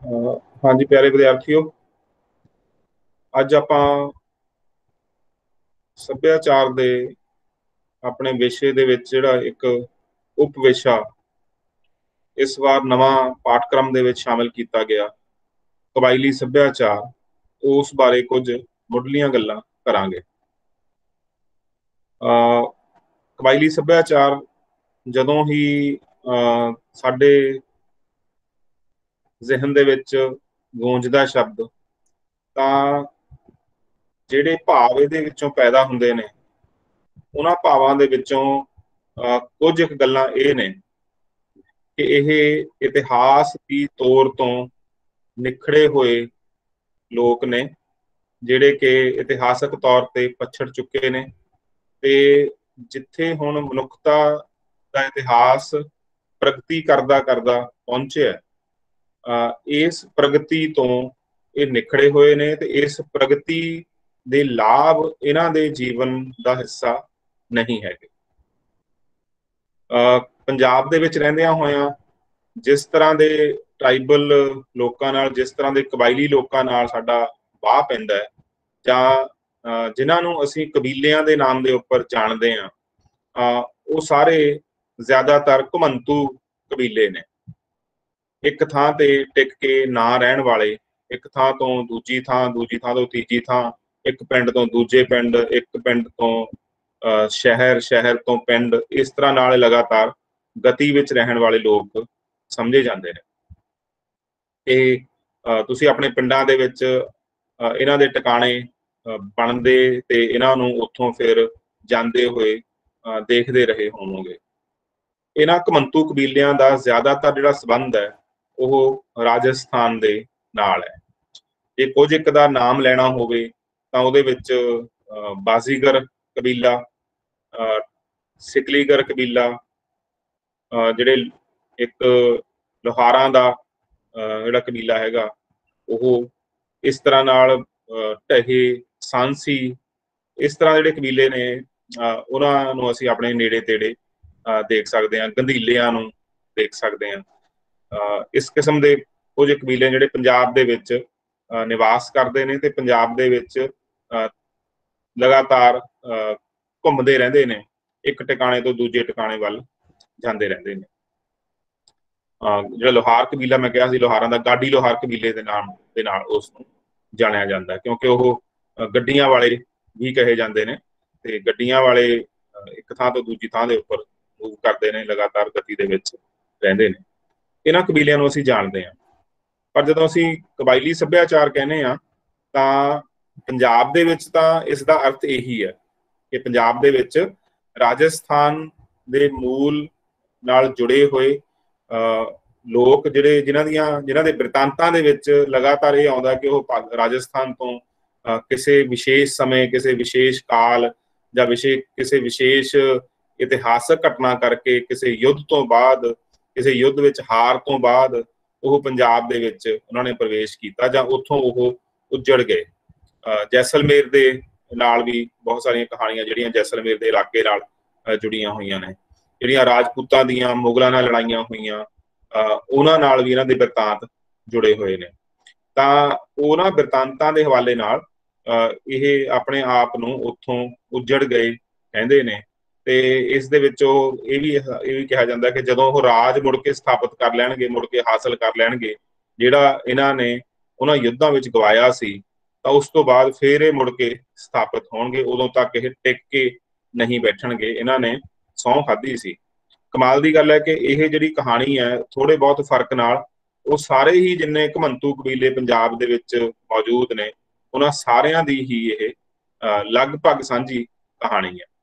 हाँ जी प्यारे विद्यार्थियों, ਅੱਜ ਆਪਾਂ ਸੱਭਿਆਚਾਰ ਦੇ ਆਪਣੇ ਵਿਸ਼ੇ ਦੇ ਵਿੱਚ ਜਿਹੜਾ ਇੱਕ ਉਪ ਵਿਸ਼ਾ ਇਸ ਵਾਰ ਨਵਾਂ ਪਾਠਕ੍ਰਮ ਦੇ ਵਿੱਚ ਸ਼ਾਮਿਲ ਕੀਤਾ ਗਿਆ, ਕਬਾਇਲੀ ਸੱਭਿਆਚਾਰ, ਉਸ ਬਾਰੇ ਕੁਝ ਮੁੱਢਲੀਆਂ ਗੱਲਾਂ ਕਰਾਂਗੇ। ਕਬਾਇਲੀ ਸੱਭਿਆਚਾਰ ਜਦੋਂ ਹੀ ਸਾਡੇ ਜ਼ਿਹਨ ਦੇ ਵਿੱਚ ਗੂੰਜਦਾ ਸ਼ਬਦ, ਤਾਂ ਜਿਹੜੇ ਭਾਵ ਇਹਦੇ ਵਿੱਚੋਂ ਪੈਦਾ ਹੁੰਦੇ ਨੇ, ਉਹਨਾਂ ਭਾਵਾਂ ਦੇ ਵਿੱਚੋਂ ਕੁਝ ਇੱਕ ਗੱਲਾਂ ਇਹ ਨੇ ਕਿ ਇਹ ਇਤਿਹਾਸ ਦੀ ਤੌਰ ਤੋਂ ਨਿਖੜੇ ਹੋਏ ਲੋਕ ਨੇ, ਜਿਹੜੇ ਕਿ ਇਤਿਹਾਸਕ ਤੌਰ ਤੇ ਪਛੜ ਚੁੱਕੇ ਨੇ ਤੇ ਜਿੱਥੇ ਹੁਣ ਮਨੁੱਖਤਾ ਦਾ ਇਤਿਹਾਸ ਪ੍ਰਗਤੀ ਕਰਦਾ ਕਰਦਾ ਪਹੁੰਚਿਆ, ਇਸ ਪ੍ਰਗਤੀ ਤੋਂ ਇਹ ਨਿਖੜੇ ਹੋਏ ਨੇ ਤੇ ਇਸ ਪ੍ਰਗਤੀ ਦੇ ਲਾਭ ਇਹਨਾਂ ਦੇ ਜੀਵਨ ਦਾ ਹਿੱਸਾ ਨਹੀਂ ਹੈਗੇ। ਪੰਜਾਬ ਦੇ ਵਿੱਚ ਰਹਿੰਦਿਆਂ ਹੋਇਆਂ ਜਿਸ ਤਰ੍ਹਾਂ ਦੇ ਟ੍ਰਾਈਬਲ ਲੋਕਾਂ ਨਾਲ, ਜਿਸ ਤਰ੍ਹਾਂ ਦੇ ਕਬਾਇਲੀ ਲੋਕਾਂ ਨਾਲ ਸਾਡਾ ਵਾਹ ਪੈਂਦਾ ਹੈ, ਜਾਂ ਜਿਨ੍ਹਾਂ ਨੂੰ ਅਸੀਂ ਕਬੀਲਿਆਂ ਦੇ ਨਾਮ ਦੇ ਉੱਪਰ ਜਾਣਦੇ ਹਾਂ, ਉਹ ਸਾਰੇ ਜ਼ਿਆਦਾਤਰ ਘੁਮੰਤੂ ਕਬੀਲੇ ਨੇ। ਇੱਕ ਥਾਂ ਤੇ ਟਿਕ ਕੇ ਨਾ ਰਹਿਣ ਵਾਲੇ, ਇੱਕ ਥਾਂ ਤੋਂ ਦੂਜੀ ਥਾਂ, ਦੂਜੀ ਥਾਂ ਤੋਂ ਤੀਜੀ ਥਾਂ, ਇੱਕ ਪਿੰਡ ਤੋਂ ਦੂਜੇ ਪਿੰਡ, ਇੱਕ ਪਿੰਡ ਤੋਂ ਸ਼ਹਿਰ, ਸ਼ਹਿਰ ਤੋਂ ਪਿੰਡ, ਇਸ ਤਰ੍ਹਾਂ ਨਾਲ ਲਗਾਤਾਰ ਗਤੀ ਵਿੱਚ ਰਹਿਣ ਵਾਲੇ ਲੋਕ ਸਮਝੇ ਜਾਂਦੇ ਨੇ। ਇਹ ਤੁਸੀਂ ਆਪਣੇ ਪਿੰਡਾਂ ਦੇ ਵਿੱਚ ਇਹਨਾਂ ਦੇ ਟਿਕਾਣੇ ਬਣਦੇ ਤੇ ਇਹਨਾਂ ਨੂੰ ਉੱਥੋਂ ਫਿਰ ਜਾਂਦੇ ਹੋਏ ਦੇਖਦੇ ਰਹੇ ਹੋਵੋਗੇ। ਇਹਨਾਂ ਘੁਮੰਤੂ ਕਬੀਲਿਆਂ ਦਾ ਜ਼ਿਆਦਾਤਰ ਜਿਹੜਾ ਸੰਬੰਧ ਹੈ ਉਹ ਰਾਜਸਥਾਨ ਦੇ ਨਾਲ ਹੈ। ਜੇ ਕੁਝ ਇੱਕ ਦਾ ਨਾਮ ਲੈਣਾ ਹੋਵੇ ਤਾਂ ਉਹਦੇ ਵਿੱਚ ਬਾਜ਼ੀਗਰ ਕਬੀਲਾ, ਸਿਕਲੀਗਰ ਕਬੀਲਾ, ਜਿਹੜੇ ਇੱਕ ਲੋਹਾਰਾਂ ਦਾ ਜਿਹੜਾ ਕਬੀਲਾ ਹੈਗਾ, ਉਹ ਇਸ ਤਰ੍ਹਾਂ ਨਾਲ ਢਹੇ, ਸਾਂਸੀ, ਇਸ ਤਰ੍ਹਾਂ ਜਿਹੜੇ ਕਬੀਲੇ ਨੇ ਉਹਨਾਂ ਨੂੰ ਅਸੀਂ ਆਪਣੇ ਨੇੜੇ ਤੇੜੇ ਦੇਖ ਸਕਦੇ ਹਾਂ। ਗੰਧੀਲਿਆਂ ਨੂੰ ਦੇਖ ਸਕਦੇ ਹਾਂ। ਇਸ ਕਿਸਮ ਦੇ ਕੁਝ ਕਬੀਲੇ ਜਿਹੜੇ ਪੰਜਾਬ ਦੇ ਵਿੱਚ ਨਿਵਾਸ ਕਰਦੇ ਨੇ ਤੇ ਪੰਜਾਬ ਦੇ ਵਿੱਚ ਲਗਾਤਾਰ ਘੁੰਮਦੇ ਰਹਿੰਦੇ ਨੇ, ਇੱਕ ਟਿਕਾਣੇ ਤੋਂ ਦੂਜੇ ਟਿਕਾਣੇ ਵੱਲ ਜਾਂਦੇ ਰਹਿੰਦੇ ਨੇ। ਜਿਹੜਾ ਲੋਹਾਰ ਕਬੀਲਾ ਮੈਂ ਕਿਹਾ ਸੀ, ਲੋਹਾਰਾਂ ਦਾ, ਗਾਡੀ ਲੋਹਾਰ ਕਬੀਲੇ ਦੇ ਨਾਲ ਉਸ ਨੂੰ ਜਾਣਿਆ ਜਾਂਦਾ, ਕਿਉਂਕਿ ਉਹ ਗੱਡੀਆਂ ਵਾਲੇ ਵੀ ਕਹੇ ਜਾਂਦੇ ਨੇ ਤੇ ਗੱਡੀਆਂ ਵਾਲੇ ਇੱਕ ਥਾਂ ਤੋਂ ਦੂਜੀ ਥਾਂ ਦੇ ਉੱਪਰ ਮੂਵ ਕਰਦੇ ਨੇ, ਲਗਾਤਾਰ ਗਤੀ ਦੇ ਵਿੱਚ ਰਹਿੰਦੇ ਨੇ। ਇਹਨਾਂ ਕਬੀਲਿਆਂ ਨੂੰ ਅਸੀਂ ਜਾਣਦੇ ਹਾਂ। ਪਰ ਜਦੋਂ ਅਸੀਂ ਕਬਾਇਲੀ ਸੱਭਿਆਚਾਰ ਕਹਿੰਦੇ ਹਾਂ ਤਾਂ ਪੰਜਾਬ ਦੇ ਵਿੱਚ ਤਾਂ ਇਸ ਦਾ ਅਰਥ ਇਹੀ ਹੈ ਕਿ ਪੰਜਾਬ ਦੇ ਵਿੱਚ ਰਾਜਸਥਾਨ ਦੇ ਮੂਲ ਨਾਲ ਜੁੜੇ ਹੋਏ ਲੋਕ, ਜਿਨ੍ਹਾਂ ਦੇ ਬਿਰਤਾਂਤਾਂ ਦੇ ਵਿੱਚ ਲਗਾਤਾਰ ਇਹ ਆਉਂਦਾ ਕਿ ਉਹ ਰਾਜਸਥਾਨ ਤੋਂ ਕਿਸੇ ਵਿਸ਼ੇਸ਼ ਸਮੇਂ, ਕਿਸੇ ਵਿਸ਼ੇਸ਼ ਕਾਲ ਜਾਂ ਕਿਸੇ ਵਿਸ਼ੇਸ਼ ਇਤਿਹਾਸਕ ਘਟਨਾ ਕਰਕੇ, ਕਿਸੇ ਯੁੱਧ ਤੋਂ ਬਾਅਦ, ਕਿਸੇ ਯੁੱਧ ਵਿੱਚ ਹਾਰ ਤੋਂ ਬਾਅਦ ਉਹ ਪੰਜਾਬ ਦੇ ਵਿੱਚ ਉਹਨਾਂ ਨੇ ਪ੍ਰਵੇਸ਼ ਕੀਤਾ ਜਾਂ ਉੱਥੋਂ ਉਹ ਉੱਜੜ ਗਏ। ਜੈਸਲਮੇਰ ਦੇ ਨਾਲ ਵੀ ਬਹੁਤ ਸਾਰੀਆਂ ਕਹਾਣੀਆਂ ਜਿਹੜੀਆਂ ਜੈਸਲਮੇਰ ਦੇ ਇਲਾਕੇ ਨਾਲ ਜੁੜੀਆਂ ਹੋਈਆਂ ਨੇ, ਜਿਹੜੀਆਂ ਰਾਜਪੂਤਾਂ ਦੀਆਂ ਮੁਗਲਾਂ ਨਾਲ ਲੜਾਈਆਂ ਹੋਈਆਂ, ਉਹਨਾਂ ਨਾਲ ਵੀ ਇਹਨਾਂ ਦੇ ਬਿਰਤਾਂਤ ਜੁੜੇ ਹੋਏ ਨੇ। ਤਾਂ ਉਹਨਾਂ ਬਿਰਤਾਂਤਾਂ ਦੇ ਹਵਾਲੇ ਨਾਲ ਇਹ ਆਪਣੇ ਆਪ ਨੂੰ ਉੱਥੋਂ ਉੱਜੜ ਗਏ ਕਹਿੰਦੇ ਨੇ। ਤੇ ਇਸ ਦੇ ਵਿੱਚ ਇਹ ਵੀ ਕਿਹਾ ਜਾਂਦਾ ਕਿ ਜਦੋਂ ਉਹ ਰਾਜ ਮੁੜ ਕੇ ਸਥਾਪਿਤ ਕਰ ਲੈਣਗੇ, ਮੁੜ ਕੇ ਹਾਸਲ ਕਰ ਲੈਣਗੇ ਜਿਹੜਾ ਇਹਨਾਂ ਨੇ ਉਹਨਾਂ ਯੁੱਧਾਂ ਵਿੱਚ ਗਵਾਇਆ ਸੀ, ਤਾਂ ਉਸ ਤੋਂ ਬਾਅਦ ਫਿਰ ਇਹ ਮੁੜ ਕੇ ਸਥਾਪਿਤ ਹੋਣਗੇ। ਉਦੋਂ ਤੱਕ ਇਹ ਟਿਕ ਕੇ ਨਹੀਂ ਬੈਠਣਗੇ, ਇਹਨਾਂ ਨੇ ਸਹੁੰ ਖਾਧੀ ਸੀ। ਕਮਾਲ ਦੀ ਗੱਲ ਹੈ ਕਿ ਇਹ ਜਿਹੜੀ ਕਹਾਣੀ ਹੈ, ਥੋੜੇ ਬਹੁਤ ਫਰਕ ਨਾਲ ਉਹ ਸਾਰੇ ਹੀ ਜਿੰਨੇ ਘੁਮੰਤੂ ਕਬੀਲੇ ਪੰਜਾਬ ਦੇ ਵਿੱਚ ਮੌਜੂਦ ਨੇ, ਉਹਨਾਂ ਸਾਰਿਆਂ ਦੀ ਹੀ ਇਹ ਲਗਭਗ ਸਾਂਝੀ ਕਹਾਣੀ ਹੈ।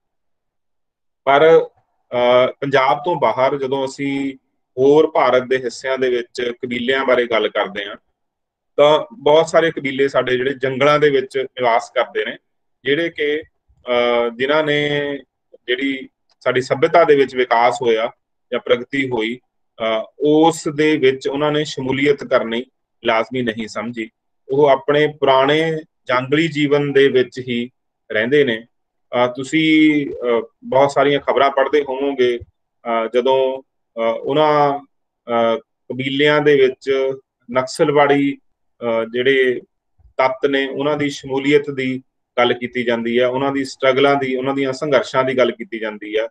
ਪਰ ਪੰਜਾਬ ਤੋਂ ਬਾਹਰ ਜਦੋਂ ਅਸੀਂ ਹੋਰ ਭਾਰਤ ਦੇ ਹਿੱਸਿਆਂ ਦੇ ਵਿੱਚ ਕਬੀਲਿਆਂ ਬਾਰੇ ਗੱਲ ਕਰਦੇ ਹਾਂ ਤਾਂ ਬਹੁਤ ਸਾਰੇ ਕਬੀਲੇ ਸਾਡੇ ਜਿਹੜੇ ਜੰਗਲਾਂ ਦੇ ਵਿੱਚ ਨਿਵਾਸ ਕਰਦੇ ਨੇ, ਜਿਹੜੇ ਕਿ ਜਿਨ੍ਹਾਂ ਨੇ ਜਿਹੜੀ ਸਾਡੀ ਸੱਭਿਅਤਾ ਦੇ ਵਿੱਚ ਵਿਕਾਸ ਹੋਇਆ ਜਾਂ ਪ੍ਰਗਤੀ ਹੋਈ, ਉਸ ਦੇ ਵਿੱਚ ਉਹਨਾਂ ਨੇ ਸ਼ਮੂਲੀਅਤ ਕਰਨੀ ਲਾਜ਼ਮੀ ਨਹੀਂ ਸਮਝੀ। ਉਹ ਆਪਣੇ ਪੁਰਾਣੇ ਜੰਗਲੀ ਜੀਵਨ ਦੇ ਵਿੱਚ ਹੀ ਰਹਿੰਦੇ ਨੇ। ਤੁਸੀਂ ਬਹੁਤ ਸਾਰੀਆਂ ਖਬਰਾਂ ਪੜ੍ਹਦੇ ਹੋਵੋਗੇ ਜਦੋਂ ਉਹਨਾਂ ਕਬੀਲਿਆਂ ਦੇ ਵਿੱਚ ਨਕਸਲਵਾੜੀ ਜਿਹੜੇ ਤੱਤ ਨੇ ਉਹਨਾਂ ਦੀ ਸ਼ਮੂਲੀਅਤ ਦੀ ਗੱਲ ਕੀਤੀ ਜਾਂਦੀ ਹੈ, ਉਹਨਾਂ ਦੀ ਸਟਰਗਲਾਂ ਦੀ, ਉਹਨਾਂ ਦੀਆਂ ਸੰਘਰਸ਼ਾਂ ਦੀ ਗੱਲ ਕੀਤੀ ਜਾਂਦੀ ਹੈ,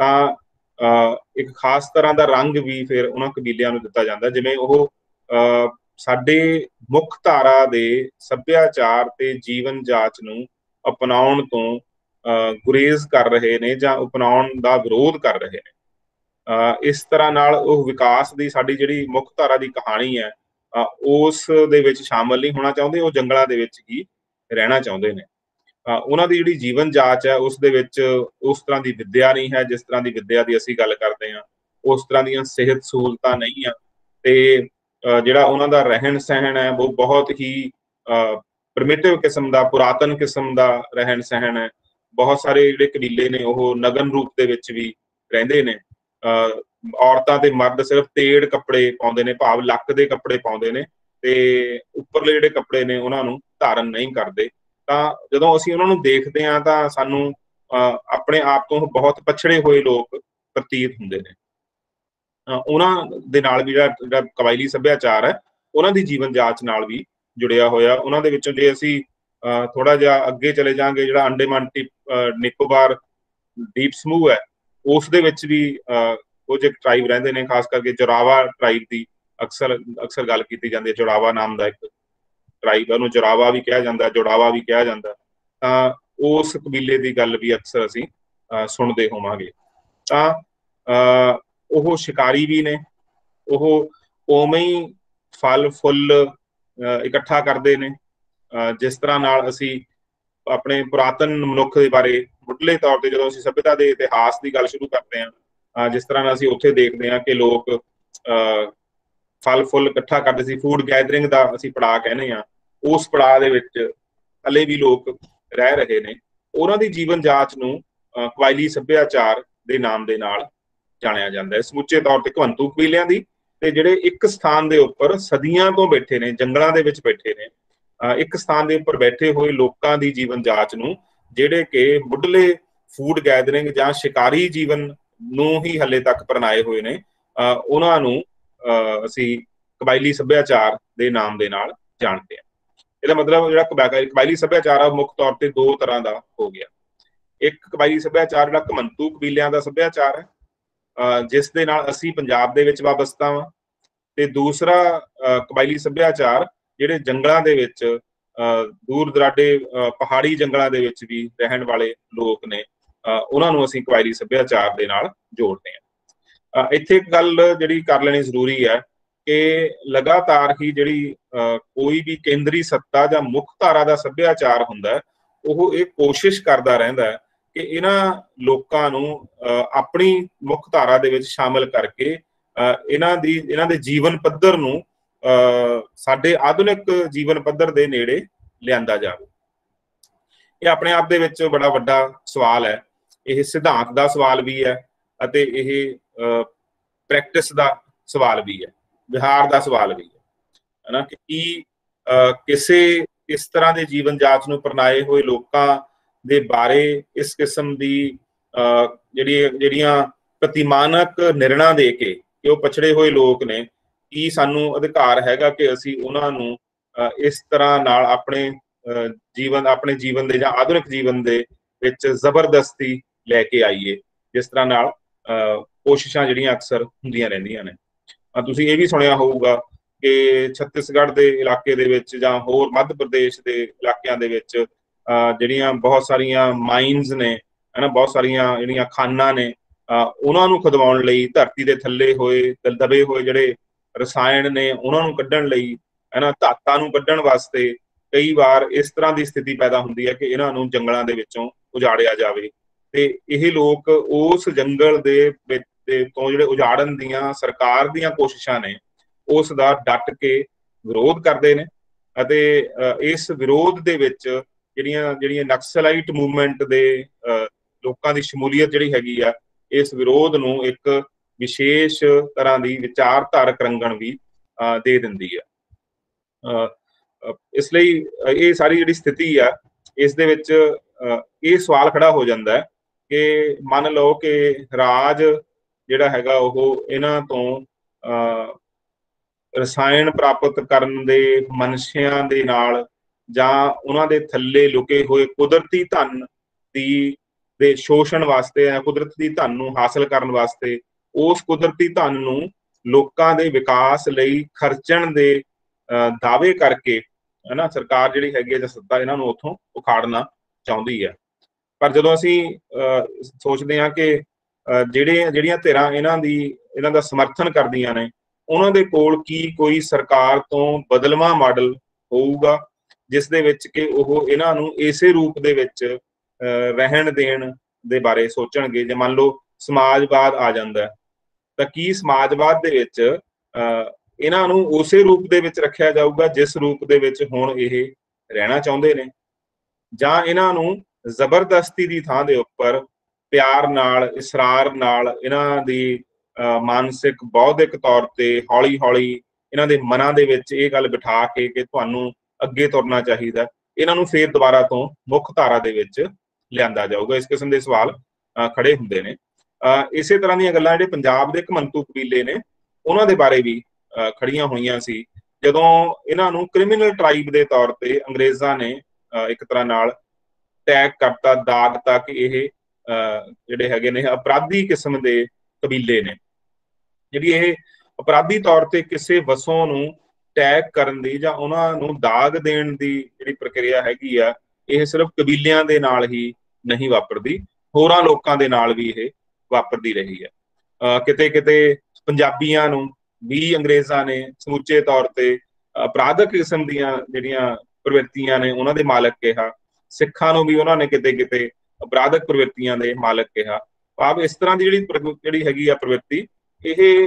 ਤਾਂ ਇੱਕ ਖਾਸ ਤਰ੍ਹਾਂ ਦਾ ਰੰਗ ਵੀ ਫਿਰ ਉਹਨਾਂ ਕਬੀਲਿਆਂ ਨੂੰ ਦਿੱਤਾ ਜਾਂਦਾ, ਜਿਵੇਂ ਉਹ ਸਾਡੇ ਮੁੱਖ ਧਾਰਾ ਦੇ ਸੱਭਿਆਚਾਰ ਤੇ ਜੀਵਨ ਜਾਚ ਨੂੰ ਅਪਣਾਉਣ ਤੋਂ ਗੁਰੇਜ਼ ਕਰ ਰਹੇ ਨੇ ਜਾਂ ਅਪਣਾਉਣ ਦਾ ਵਿਰੋਧ ਕਰ ਰਹੇ ਨੇ। ਇਸ ਤਰ੍ਹਾਂ ਨਾਲ ਉਹ ਵਿਕਾਸ ਦੀ ਸਾਡੀ ਜਿਹੜੀ ਮੁੱਖ ਧਾਰਾ ਦੀ ਕਹਾਣੀ ਹੈ ਉਸ ਦੇ ਵਿੱਚ ਸ਼ਾਮਲ ਨਹੀਂ ਹੋਣਾ ਚਾਹੁੰਦੇ, ਉਹ ਜੰਗਲਾਂ ਦੇ ਵਿੱਚ ਹੀ ਰਹਿਣਾ ਚਾਹੁੰਦੇ ਨੇ। ਉਹਨਾਂ ਦੀ ਜਿਹੜੀ ਜੀਵਨ ਜਾਚ ਹੈ ਉਸ ਦੇ ਵਿੱਚ ਉਸ ਤਰ੍ਹਾਂ ਦੀ ਵਿੱਦਿਆ ਨਹੀਂ ਹੈ ਜਿਸ ਤਰ੍ਹਾਂ ਦੀ ਵਿੱਦਿਆ ਦੀ ਅਸੀਂ ਗੱਲ ਕਰਦੇ ਹਾਂ, ਉਸ ਤਰ੍ਹਾਂ ਦੀਆਂ ਸਿਹਤ ਸਹੂਲਤਾਂ ਨਹੀਂ ਆ, ਤੇ ਜਿਹੜਾ ਉਹਨਾਂ ਦਾ ਰਹਿਣ ਸਹਿਣ ਹੈ ਉਹ ਬਹੁਤ ਹੀ ਪ੍ਰਿਮਿਟਿਵ ਕਿਸਮ ਦਾ, ਪੁਰਾਤਨ ਕਿਸਮ ਦਾ ਰਹਿਣ ਸਹਿਣ ਹੈ। ਬਹੁਤ ਸਾਰੇ ਜਿਹੜੇ ਕਬੀਲੇ ਨੇ ਉਹ ਨਗਨ ਰੂਪ ਦੇ ਵਿੱਚ ਵੀ ਰਹਿੰਦੇ ਨੇ। ਔਰਤਾਂ ਤੇ ਮਰਦ ਸਿਰਫ ਤੇੜ ਕੱਪੜੇ ਪਾਉਂਦੇ ਨੇ, ਭਾਵ ਲੱਕ ਦੇ ਕੱਪੜੇ ਪਾਉਂਦੇ ਨੇ, ਤੇ ਉੱਪਰਲੇ ਜਿਹੜੇ ਕੱਪੜੇ ਨੇ ਉਹਨਾਂ ਨੂੰ ਧਾਰਨ ਨਹੀਂ ਕਰਦੇ। ਤਾਂ ਜਦੋਂ ਅਸੀਂ ਉਹਨਾਂ ਨੂੰ ਦੇਖਦੇ ਹਾਂ ਤਾਂ ਸਾਨੂੰ ਆਪਣੇ ਆਪ ਤੋਂ ਬਹੁਤ ਪਛੜੇ ਹੋਏ ਲੋਕ ਪ੍ਰਤੀਤ ਹੁੰਦੇ ਨੇ। ਉਹਨਾਂ ਦੇ ਨਾਲ ਵੀ ਜਿਹੜਾ ਕਬਾਇਲੀ ਸੱਭਿਆਚਾਰ ਹੈ ਉਹਨਾਂ ਦੀ ਜੀਵਨ ਜਾਚ ਨਾਲ ਵੀ ਜੁੜਿਆ ਹੋਇਆ। ਉਹਨਾਂ ਦੇ ਵਿੱਚੋਂ ਜੇ ਅਸੀਂ ਥੋੜਾ ਜਿਹਾ ਅੱਗੇ ਚਲੇ ਜਾਵਾਂਗੇ, ਜਿਹੜਾ ਅੰਡੇਮਾਨ ਨਿਕੋਬਾਰ ਦੀਪ ਸਮੂਹ ਹੈ ਉਸ ਦੇ ਵਿੱਚ ਵੀ ਕੁਝ ਟਰਾਈਬ ਰਹਿੰਦੇ ਨੇ, ਖਾਸ ਕਰਕੇ ਜੋਰਾਵਾ ਟਰਾਈਬ ਦੀ ਅਕਸਰ ਗੱਲ ਕੀਤੀ ਜਾਂਦੀ ਹੈ। ਜੋਰਾਵਾ ਨਾਮ ਦਾ ਇੱਕ ਟਰਾਈਬ, ਉਹਨੂੰ ਜੋਰਾਵਾ ਵੀ ਕਿਹਾ ਜਾਂਦਾ, ਜੋੜਾਵਾ ਵੀ ਕਿਹਾ ਜਾਂਦਾ। ਤਾਂ ਉਸ ਕਬੀਲੇ ਦੀ ਗੱਲ ਵੀ ਅਕਸਰ ਅਸੀਂ ਸੁਣਦੇ ਹੋਵਾਂਗੇ। ਤਾਂ ਉਹ ਸ਼ਿਕਾਰੀ ਵੀ ਨੇ, ਉਹ ਉਵੇਂ ਹੀ ਫਲ ਫੁੱਲ ਇਕੱਠਾ ਕਰਦੇ ਨੇ ਜਿਸ ਤਰ੍ਹਾਂ ਨਾਲ ਅਸੀਂ ਆਪਣੇ ਪੁਰਾਤਨ ਮਨੁੱਖ ਦੇ ਬਾਰੇ ਮੁੱਢਲੇ ਤੌਰ ਤੇ ਜਦੋਂ ਅਸੀਂ ਸਭਿਅਤਾ ਦੇ ਇਤਿਹਾਸ ਦੀ ਗੱਲ ਸ਼ੁਰੂ ਕਰਦੇ ਹਾਂ, ਜਿਸ ਤਰ੍ਹਾਂ ਨਾਲ ਅਸੀਂ ਉੱਥੇ ਦੇਖਦੇ ਹਾਂ ਕਿ ਲੋਕ ਫਲ ਫੁੱਲ ਇਕੱਠਾ ਕਰਦੇ ਸੀ। ਫੂਡ ਗੈਦਰਿੰਗ ਦਾ ਅਸੀਂ ਪੜਾਅ ਕਹਿੰਦੇ ਹਾਂ, ਉਸ ਪੜਾਅ ਦੇ ਵਿੱਚ ਹਲੇ ਵੀ ਲੋਕ ਰਹਿ ਰਹੇ ਨੇ। ਉਹਨਾਂ ਦੀ ਜੀਵਨ ਜਾਚ ਨੂੰ ਕਬਾਇਲੀ ਸੱਭਿਆਚਾਰ ਦੇ ਨਾਮ ਦੇ ਨਾਲ ਜਾਣਿਆ ਜਾਂਦਾ ਹੈ। ਸਮੁੱਚੇ ਤੌਰ ਤੇ ਘਵੰਤੂ ਕਬੀਲਿਆਂ ਦੀ, ਤੇ ਜਿਹੜੇ ਇੱਕ ਸਥਾਨ ਦੇ ਉੱਪਰ ਸਦੀਆਂ ਤੋਂ ਬੈਠੇ ਨੇ, ਜੰਗਲਾਂ ਦੇ ਵਿੱਚ ਬੈਠੇ ਨੇ, ਇੱਕ ਸਥਾਨ ਦੇ ਉੱਪਰ ਬੈਠੇ ਹੋਏ ਲੋਕਾਂ ਦੀ ਜੀਵਨ ਜਾਚ ਨੂੰ, ਜਿਹੜੇ ਕਿ ਮੁੱਢਲੇ ਫੂਡ ਗੈਦਰਿੰਗ ਜਾਂ ਸ਼ਿਕਾਰੀ ਜੀਵਨ ਨੂੰ ਹੀ ਹਲੇ ਤੱਕ ਅਪਣਾਏ ਹੋਏ ਨੇ, ਉਹਨਾਂ ਨੂੰ ਅਸੀਂ ਕਬਾਇਲੀ ਸੱਭਿਆਚਾਰ ਦੇ ਨਾਮ ਦੇ ਨਾਲ ਜਾਣਦੇ ਹਾਂ। ਇਹਦਾ ਮਤਲਬ ਜਿਹੜਾ ਕਬਾਇਲੀ ਸੱਭਿਆਚਾਰ ਆ ਮੁੱਖ ਤੌਰ ਤੇ ਦੋ ਤਰ੍ਹਾਂ ਦਾ ਹੋ ਗਿਆ। ਇੱਕ ਕਬਾਇਲੀ ਸੱਭਿਆਚਾਰ ਜਿਹੜਾ ਘਮੰਤੂ ਕਬੀਲਿਆਂ ਦਾ ਸੱਭਿਆਚਾਰ ਹੈ ਜਿਸ ਦੇ ਨਾਲ ਅਸੀਂ ਪੰਜਾਬ ਦੇ ਵਿੱਚ ਵਾਬਸਤਾ ਵਾਂ, ਤੇ ਦੂਸਰਾ ਕਬਾਇਲੀ ਸੱਭਿਆਚਾਰ ਜਿਹੜੇ ਜੰਗਲਾਂ ਦੇ ਵਿੱਚ, ਦੂਰ ਦਰਾਡੇ ਪਹਾੜੀ ਜੰਗਲਾਂ ਦੇ ਵਿੱਚ ਵੀ ਰਹਿਣ ਵਾਲੇ ਲੋਕ ਨੇ, ਉਹਨਾਂ ਨੂੰ ਅਸੀਂ ਕਬਾਇਲੀ ਸੱਭਿਆਚਾਰ ਦੇ ਨਾਲ ਜੋੜਦੇ ਹਾਂ। ਇੱਥੇ ਇੱਕ ਗੱਲ ਜਿਹੜੀ ਕਰ ਲੈਣੀ ਜ਼ਰੂਰੀ ਹੈ ਕਿ ਲਗਾਤਾਰ ਹੀ ਜਿਹੜੀ ਕੋਈ ਵੀ ਕੇਂਦਰੀ ਸੱਤਾ ਜਾਂ ਮੁੱਖ ਧਾਰਾ ਦਾ ਸੱਭਿਆਚਾਰ ਹੁੰਦਾ, ਉਹ ਇਹ ਕੋਸ਼ਿਸ਼ ਕਰਦਾ ਰਹਿੰਦਾ ਕਿ ਇਹਨਾਂ ਲੋਕਾਂ ਨੂੰ ਆਪਣੀ ਮੁੱਖ ਧਾਰਾ ਦੇ ਵਿੱਚ ਸ਼ਾਮਲ ਕਰਕੇ ਇਹਨਾਂ ਦੇ ਜੀਵਨ ਪੱਧਰ ਨੂੰ ਸਾਡੇ ਆਧੁਨਿਕ ਜੀਵਨ ਪੱਧਰ ਦੇ ਨੇੜੇ ਲਿਆਂਦਾ ਜਾਵੇ। ਇਹ ਆਪਣੇ ਆਪ ਦੇ ਵਿੱਚ ਬੜਾ ਵੱਡਾ ਸਵਾਲ ਹੈ। ਇਹ ਸਿਧਾਂਤ ਦਾ ਸਵਾਲ ਵੀ ਹੈ ਅਤੇ ਇਹ ਪ੍ਰੈਕਟਿਸ ਦਾ ਸਵਾਲ ਵੀ ਹੈ, ਵਿਹਾਰ ਦਾ ਸਵਾਲ ਵੀ ਹੈ ਨਾ, ਕਿ ਕਿਸੇ ਇਸ ਤਰ੍ਹਾਂ ਦੇ ਜੀਵਨ ਜਾਚ ਨੂੰ ਅਪਣਾਏ ਹੋਏ ਲੋਕਾਂ ਦੇ ਬਾਰੇ ਇਸ ਕਿਸਮ ਦੀ ਜਿਹੜੀਆਂ ਪ੍ਰਤਿਮਾਨਕ ਨਿਰਣਾ ਦੇ ਕੇ ਕਿ ਉਹ ਪਛੜੇ ਹੋਏ ਲੋਕ ਨੇ, ਕੀ ਸਾਨੂੰ ਅਧਿਕਾਰ ਹੈਗਾ ਕਿ ਅਸੀਂ ਉਹਨਾਂ ਨੂੰ ਇਸ ਤਰ੍ਹਾਂ ਨਾਲ ਆਪਣੇ ਜੀਵਨ ਦੇ ਜਾਂ ਆਧੁਨਿਕ ਜੀਵਨ ਦੇ ਵਿੱਚ ਜ਼ਬਰਦਸਤੀ ਲੈ ਕੇ ਆਈਏ, ਜਿਸ ਤਰ੍ਹਾਂ ਨਾਲ ਕੋਸ਼ਿਸ਼ਾਂ ਜਿਹੜੀਆਂ ਅਕਸਰ ਹੁੰਦੀਆਂ ਰਹਿੰਦੀਆਂ ਨੇ। ਤੁਸੀਂ ਇਹ ਵੀ ਸੁਣਿਆ ਹੋਊਗਾ ਕਿ ਛੱਤੀਸਗੜ੍ਹ ਦੇ ਇਲਾਕੇ ਦੇ ਵਿੱਚ ਜਾਂ ਹੋਰ ਮੱਧ ਪ੍ਰਦੇਸ਼ ਦੇ ਇਲਾਕਿਆਂ ਦੇ ਵਿੱਚ ਜਿਹੜੀਆਂ ਬਹੁਤ ਸਾਰੀਆਂ ਮਾਈਨਸ ਨੇ, ਹੈ ਨਾ, ਬਹੁਤ ਸਾਰੀਆਂ ਜਿਹੜੀਆਂ ਖਾਨਾਂ ਨੇ, ਉਹਨਾਂ ਨੂੰ ਖਦਵਾਉਣ ਲਈ ਧਰਤੀ ਦੇ ਥੱਲੇ ਹੋਏ ਦਬੇ ਹੋਏ ਜਿਹੜੇ ਰਸਾਇਣ ਨੇ ਉਹਨਾਂ ਨੂੰ ਕੱਢਣ ਲਈ, ਹੈ ਨਾ, ਧਾਤਾਂ ਨੂੰ ਕੱਢਣ ਵਾਸਤੇ ਕਈ ਵਾਰ ਇਸ ਤਰ੍ਹਾਂ ਦੀ ਸਥਿਤੀ ਪੈਦਾ ਹੁੰਦੀ ਹੈ ਕਿ ਇਹਨਾਂ ਨੂੰ ਜੰਗਲਾਂ ਦੇ ਵਿੱਚੋਂ ਉਜਾੜਿਆ ਜਾਵੇ, ਤੇ ਇਹ ਲੋਕ ਉਸ ਜੰਗਲ ਦੇ ਤੋਂ ਜਿਹੜੇ ਉਜਾੜਨ ਦੀਆਂ ਸਰਕਾਰ ਦੀਆਂ ਕੋਸ਼ਿਸ਼ਾਂ ਨੇ ਉਸ ਦਾ ਡਟ ਕੇ ਵਿਰੋਧ ਕਰਦੇ ਨੇ। ਅਤੇ ਇਸ ਵਿਰੋਧ ਦੇ ਵਿੱਚ ਜਿਹੜੀਆਂ ਨਕਸਲਾਈਟ ਮੂਵਮੈਂਟ ਦੇ ਲੋਕਾਂ ਦੀ ਸ਼ਮੂਲੀਅਤ ਜਿਹੜੀ ਹੈਗੀ ਆ, ਇਸ ਵਿਰੋਧ ਨੂੰ ਇੱਕ ਵਿਸ਼ੇਸ਼ ਤਰ੍ਹਾਂ ਦੀ ਵਿਚਾਰਧਾਰਕ ਰੰਗਣ ਵੀ ਦੇ ਦਿੰਦੀ ਹੈ। ਇਸ ਲਈ ਇਹ ਸਾਰੀ ਜਿਹੜੀ ਸਥਿਤੀ ਆ, ਇਸ ਦੇ ਵਿੱਚ ਇਹ ਸਵਾਲ ਖੜਾ ਹੋ ਜਾਂਦਾ ਹੈ ਕਿ ਮੰਨ ਲਓ ਕਿ ਰਾਜ ਜਿਹੜਾ ਹੈਗਾ ਉਹ ਇਹਨਾਂ ਤੋਂ ਰਸਾਇਣ ਪ੍ਰਾਪਤ ਕਰਨ ਦੇ ਮਨਸ਼ਿਆਂ ਦੇ ਨਾਲ ਜਾਂ ਉਹਨਾਂ ਦੇ ਥੱਲੇ ਲੁਕੇ ਹੋਏ ਕੁਦਰਤੀ ਧਨ ਦੇ ਸ਼ੋਸ਼ਣ ਵਾਸਤੇ ਜਾਂ ਕੁਦਰਤੀ ਧਨ ਨੂੰ ਹਾਸਲ ਕਰਨ ਵਾਸਤੇ ਉਸ ਕੁਦਰਤੀ ਧਨ ਨੂੰ ਲੋਕਾਂ ਦੇ ਵਿਕਾਸ ਲਈ ਖਰਚਣ ਦੇ ਦਾਅਵੇ ਕਰਕੇ ਹੈ ਨਾ ਸਰਕਾਰ ਜਿਹੜੀ ਹੈਗੀ ਹੈ ਜਾਂ ਸੱਤਾ ਇਹਨਾਂ ਨੂੰ ਉੱਥੋਂ ਉਖਾੜਨਾ ਚਾਹੁੰਦੀ ਹੈ। ਪਰ ਜਦੋਂ ਅਸੀਂ ਸੋਚਦੇ ਹਾਂ ਕਿ ਜਿਹੜੀਆਂ ਧਿਰਾਂ ਇਹਨਾਂ ਦਾ ਸਮਰਥਨ ਕਰਦੀਆਂ ਨੇ ਉਹਨਾਂ ਦੇ ਕੋਲ ਕੀ ਕੋਈ ਸਰਕਾਰ ਤੋਂ ਬਦਲਵਾਂ ਮਾਡਲ ਹੋਊਗਾ ਜਿਸ ਦੇ ਵਿੱਚ ਕਿ ਉਹ ਇਹਨਾਂ ਨੂੰ ਇਸੇ ਰੂਪ ਦੇ ਵਿੱਚ ਰਹਿਣ ਦੇਣ ਦੇ ਬਾਰੇ ਸੋਚਣਗੇ। ਜੇ ਮੰਨ ਲਓ ਸਮਾਜਵਾਦ ਆ ਜਾਂਦਾ ਤਾਂ ਕੀ ਸਮਾਜਵਾਦ ਦੇ ਵਿੱਚ ਇਹਨਾਂ ਨੂੰ ਉਸੇ ਰੂਪ ਦੇ ਵਿੱਚ ਰੱਖਿਆ ਜਾਊਗਾ ਜਿਸ ਰੂਪ ਦੇ ਵਿੱਚ ਹੁਣ ਇਹ ਰਹਿਣਾ ਚਾਹੁੰਦੇ ਨੇ, ਜਾਂ ਇਹਨਾਂ ਨੂੰ ਜ਼ਬਰਦਸਤੀ ਦੀ ਥਾਂ ਦੇ ਉੱਪਰ ਪਿਆਰ ਨਾਲ ਇਸਰਾਰ ਨਾਲ ਇਹਨਾਂ ਦੀ ਮਾਨਸਿਕ ਬੌਧਿਕ ਤੌਰ ਤੇ ਹੌਲੀ ਹੌਲੀ ਇਹਨਾਂ ਦੇ ਮਨਾਂ ਦੇ ਵਿੱਚ ਇਹ ਗੱਲ ਬਿਠਾ ਕੇ ਕਿ ਤੁਹਾਨੂੰ ਅੱਗੇ ਤੁਰਨਾ ਚਾਹੀਦਾ, ਇਹਨਾਂ ਨੂੰ ਫੇਰ ਦੁਬਾਰਾ ਤੋਂ ਮੁੱਖ ਧਾਰਾ ਦੇ ਵਿੱਚ ਲਿਆਂਦਾ ਜਾਊਗਾ। ਇਸ ਕਿਸਮ ਦੇ ਸਵਾਲ ਖੜੇ ਹੁੰਦੇ ਨੇ। ਇਸੇ ਤਰ੍ਹਾਂ ਦੀਆਂ ਗੱਲਾਂ ਜਿਹੜੇ ਪੰਜਾਬ ਦੇ ਘਮੰਤੂ ਕਬੀਲੇ ਨੇ ਉਹਨਾਂ ਦੇ ਬਾਰੇ ਵੀ ਖੜੀਆਂ ਹੋਈਆਂ ਸੀ ਜਦੋਂ ਇਹਨਾਂ ਨੂੰ ਕ੍ਰਿਮੀਨਲ ਟ੍ਰਾਈਬ ਦੇ ਤੌਰ ਤੇ ਅੰਗਰੇਜ਼ਾਂ ਨੇ ਇੱਕ ਤਰ੍ਹਾਂ ਨਾਲ ਟੈਗ ਕਰਤਾ, ਦਾਗਤਾ ਕਿ ਇਹ ਜਿਹੜੇ ਹੈਗੇ ਨੇ ਅਪਰਾਧੀ ਕਿਸਮ ਦੇ ਕਬੀਲੇ ਨੇ। ਜਿਹੜੀ ਇਹ ਅਪਰਾਧੀ ਤੌਰ ਤੇ ਕਿਸੇ ਵਸੋਂ ਨੂੰ ਟੈਗ ਕਰਨ ਦੀ ਜਾਂ ਉਹਨਾਂ ਨੂੰ ਦਾਗ ਦੇਣ ਦੀ ਜਿਹੜੀ ਪ੍ਰਕਿਰਿਆ ਹੈਗੀ ਆ ਇਹ ਸਿਰਫ ਕਬੀਲਿਆਂ ਦੇ ਨਾਲ ਹੀ ਨਹੀਂ ਵਾਪਰਦੀ, ਹੋਰਾਂ ਲੋਕਾਂ ਦੇ ਨਾਲ ਵੀ ਇਹ ਵਾਪਰਦੀ ਰਹੀ ਹੈ। ਕਿਤੇ ਕਿਤੇ ਪੰਜਾਬੀਆਂ ਨੂੰ ਵੀ ਅੰਗਰੇਜ਼ਾਂ ਨੇ ਸਮੁੱਚੇ ਤੌਰ ਤੇ ਅਪਰਾਧਕ ਕਿਸਮ ਦੀਆਂ ਜਿਹੜੀਆਂ ਪ੍ਰਵਿਰਤੀਆਂ ਨੇ ਉਹਨਾਂ ਦੇ ਮਾਲਕ ਕਿਹਾ, ਸਿੱਖਾਂ ਨੂੰ ਵੀ ਉਹਨਾਂ ਨੇ ਕਿਤੇ ਕਿਤੇ ਅਪਰਾਧਕ ਪ੍ਰਵਿਰਤੀਆਂ ਦੇ ਮਾਲਕ ਕਿਹਾ। ਭਾਵ ਇਸ ਤਰ੍ਹਾਂ ਦੀ ਜਿਹੜੀ ਹੈਗੀ ਆ ਪ੍ਰਵਿਰਤੀ ਇਹ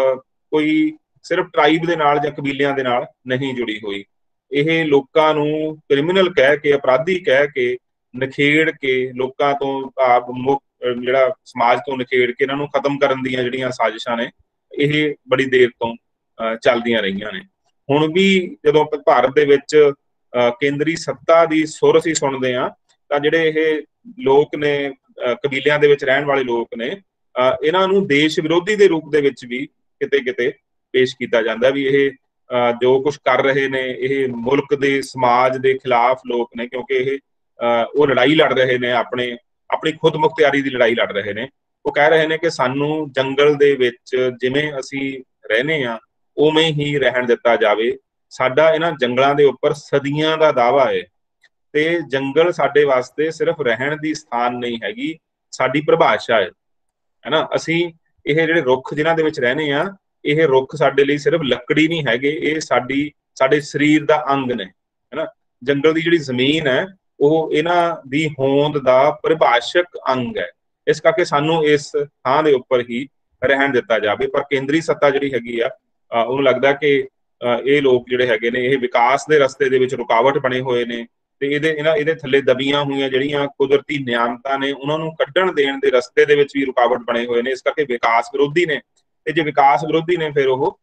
ਕੋਈ ਸਿਰਫ ਟ੍ਰਾਈਬ ਦੇ ਨਾਲ ਜਾਂ ਕਬੀਲਿਆਂ ਦੇ ਨਾਲ ਨਹੀਂ ਜੁੜੀ ਹੋਈ, ਇਹ ਲੋਕਾਂ ਨੂੰ ਕ੍ਰਿਮੀਨਲ ਕਹਿ ਕੇ, ਅਪਰਾਧੀ ਕਹਿ ਕੇ, ਨਖੇੜ ਕੇ, ਲੋਕਾਂ ਤੋਂ ਜਿਹੜਾ ਸਮਾਜ ਤੋਂ ਨਖੇੜ ਕੇ ਇਹਨਾਂ ਨੂੰ ਖਤਮ ਕਰਨ ਦੀਆਂ ਜਿਹੜੀਆਂ ਸਾਜ਼ਿਸ਼ਾਂ ਨੇ ਇਹ ਬੜੀ ਦੇਰ ਤੋਂ ਚੱਲਦੀਆਂ ਰਹੀਆਂ ਨੇ। ਹੁਣ ਵੀ ਜਦੋਂ ਭਾਰਤ ਦੇ ਵਿੱਚ ਕੇਂਦਰੀ ਸੱਤਾ ਦੀ ਸੁਰ ਅਸੀਂ ਸੁਣਦੇ ਹਾਂ ਤਾਂ ਜਿਹੜੇ ਇਹ ਲੋਕ ਨੇ ਕਬੀਲਿਆਂ ਦੇ ਵਿੱਚ ਰਹਿਣ ਵਾਲੇ ਲੋਕ ਨੇ ਇਹਨਾਂ ਨੂੰ ਦੇਸ਼ ਵਿਰੋਧੀ ਦੇ ਰੂਪ ਦੇ ਵਿੱਚ ਵੀ ਕਿਤੇ ਕਿਤੇ ਪੇਸ਼ ਕੀਤਾ ਜਾਂਦਾ ਵੀ ਇਹ ਜੋ ਕੁਝ ਕਰ ਰਹੇ ਨੇ ਇਹ ਮੁਲਕ ਦੇ ਸਮਾਜ ਦੇ ਖਿਲਾਫ ਲੋਕ ਨੇ, ਕਿਉਂਕਿ ਇਹ ਉਹ ਲੜਾਈ ਲੜ ਰਹੇ ਨੇ ਆਪਣੀ ਖੁਦ ਮੁਖਤਿਆਰੀ ਦੀ ਲੜਾਈ ਲੜ ਰਹੇ ਨੇ। ਉਹ ਕਹਿ ਰਹੇ ਨੇ ਕਿ ਸਾਨੂੰ ਜੰਗਲ ਦੇ ਵਿੱਚ ਜਿਵੇਂ ਅਸੀਂ ਰਹਿੰਦੇ ਹਾਂ ਉਵੇਂ ਹੀ ਰਹਿਣ ਦਿੱਤਾ ਜਾਵੇ, ਸਾਡਾ ਇਹਨਾਂ ਜੰਗਲਾਂ ਦੇ ਉੱਪਰ ਸਦੀਆਂ ਦਾ ਦਾਅਵਾ ਹੈ ਤੇ ਜੰਗਲ ਸਾਡੇ ਵਾਸਤੇ ਸਿਰਫ ਰਹਿਣ ਦੀ ਸਥਾਨ ਨਹੀਂ ਹੈਗੀ, ਸਾਡੀ ਪਰਿਭਾਸ਼ਾ ਹੈ ਨਾ। ਅਸੀਂ ਇਹ ਜਿਹੜੇ ਰੁੱਖ ਜਿਨ੍ਹਾਂ ਦੇ ਵਿੱਚ ਰਹਿੰਦੇ ਆ ਇਹ ਰੁੱਖ ਸਾਡੇ ਲਈ ਸਿਰਫ ਲੱਕੜੀ ਨਹੀਂ ਹੈਗੇ, ਇਹ ਸਾਡੇ ਸਰੀਰ ਦਾ ਅੰਗ ਨੇ, ਹੈ ਨਾ। ਜੰਗਲ ਦੀ ਜਿਹੜੀ ਜ਼ਮੀਨ ਹੈ ਉਹ ਇਹਨਾਂ ਦੀ ਹੋਂਦ ਦਾ ਪਰਿਭਾਸ਼ਕ ਅੰਗ ਹੈ, ਇਸ ਕਰਕੇ ਸਾਨੂੰ ਇਸ ਥਾਂ ਦੇ ਉੱਪਰ ਹੀ ਰਹਿਣ ਦਿੱਤਾ ਜਾਵੇ। ਪਰ ਕੇਂਦਰੀ ਸੱਤਾ ਜਿਹੜੀ ਹੈਗੀ ਆ ਉਹਨੂੰ ਲੱਗਦਾ ਕਿ ਇਹ ਲੋਕ ਜਿਹੜੇ ਹੈਗੇ ਨੇ ਇਹ ਵਿਕਾਸ ਦੇ ਰਸਤੇ ਦੇ ਵਿੱਚ ਰੁਕਾਵਟ ਬਣੇ ਹੋਏ ਨੇ ਤੇ ਇਹਦੇ ਥੱਲੇ ਦਬੀਆਂ ਹੋਈਆਂ ਜਿਹੜੀਆਂ ਕੁਦਰਤੀ ਨਿਆਮਤਾਂ ਨੇ ਉਹਨਾਂ ਨੂੰ ਕੱਢਣ ਦੇਣ ਦੇ ਰਸਤੇ ਦੇ ਵਿੱਚ ਵੀ ਰੁਕਾਵਟ ਬਣੇ ਹੋਏ ਨੇ। ਇਸ ਕਰਕੇ ਵਿਕਾਸ ਵਿਰੋਧੀ ਨੇ, ਤੇ ਜੇ ਵਿਕਾਸ ਵਿਰੋਧੀ ਨੇ ਫਿਰ ਉਹ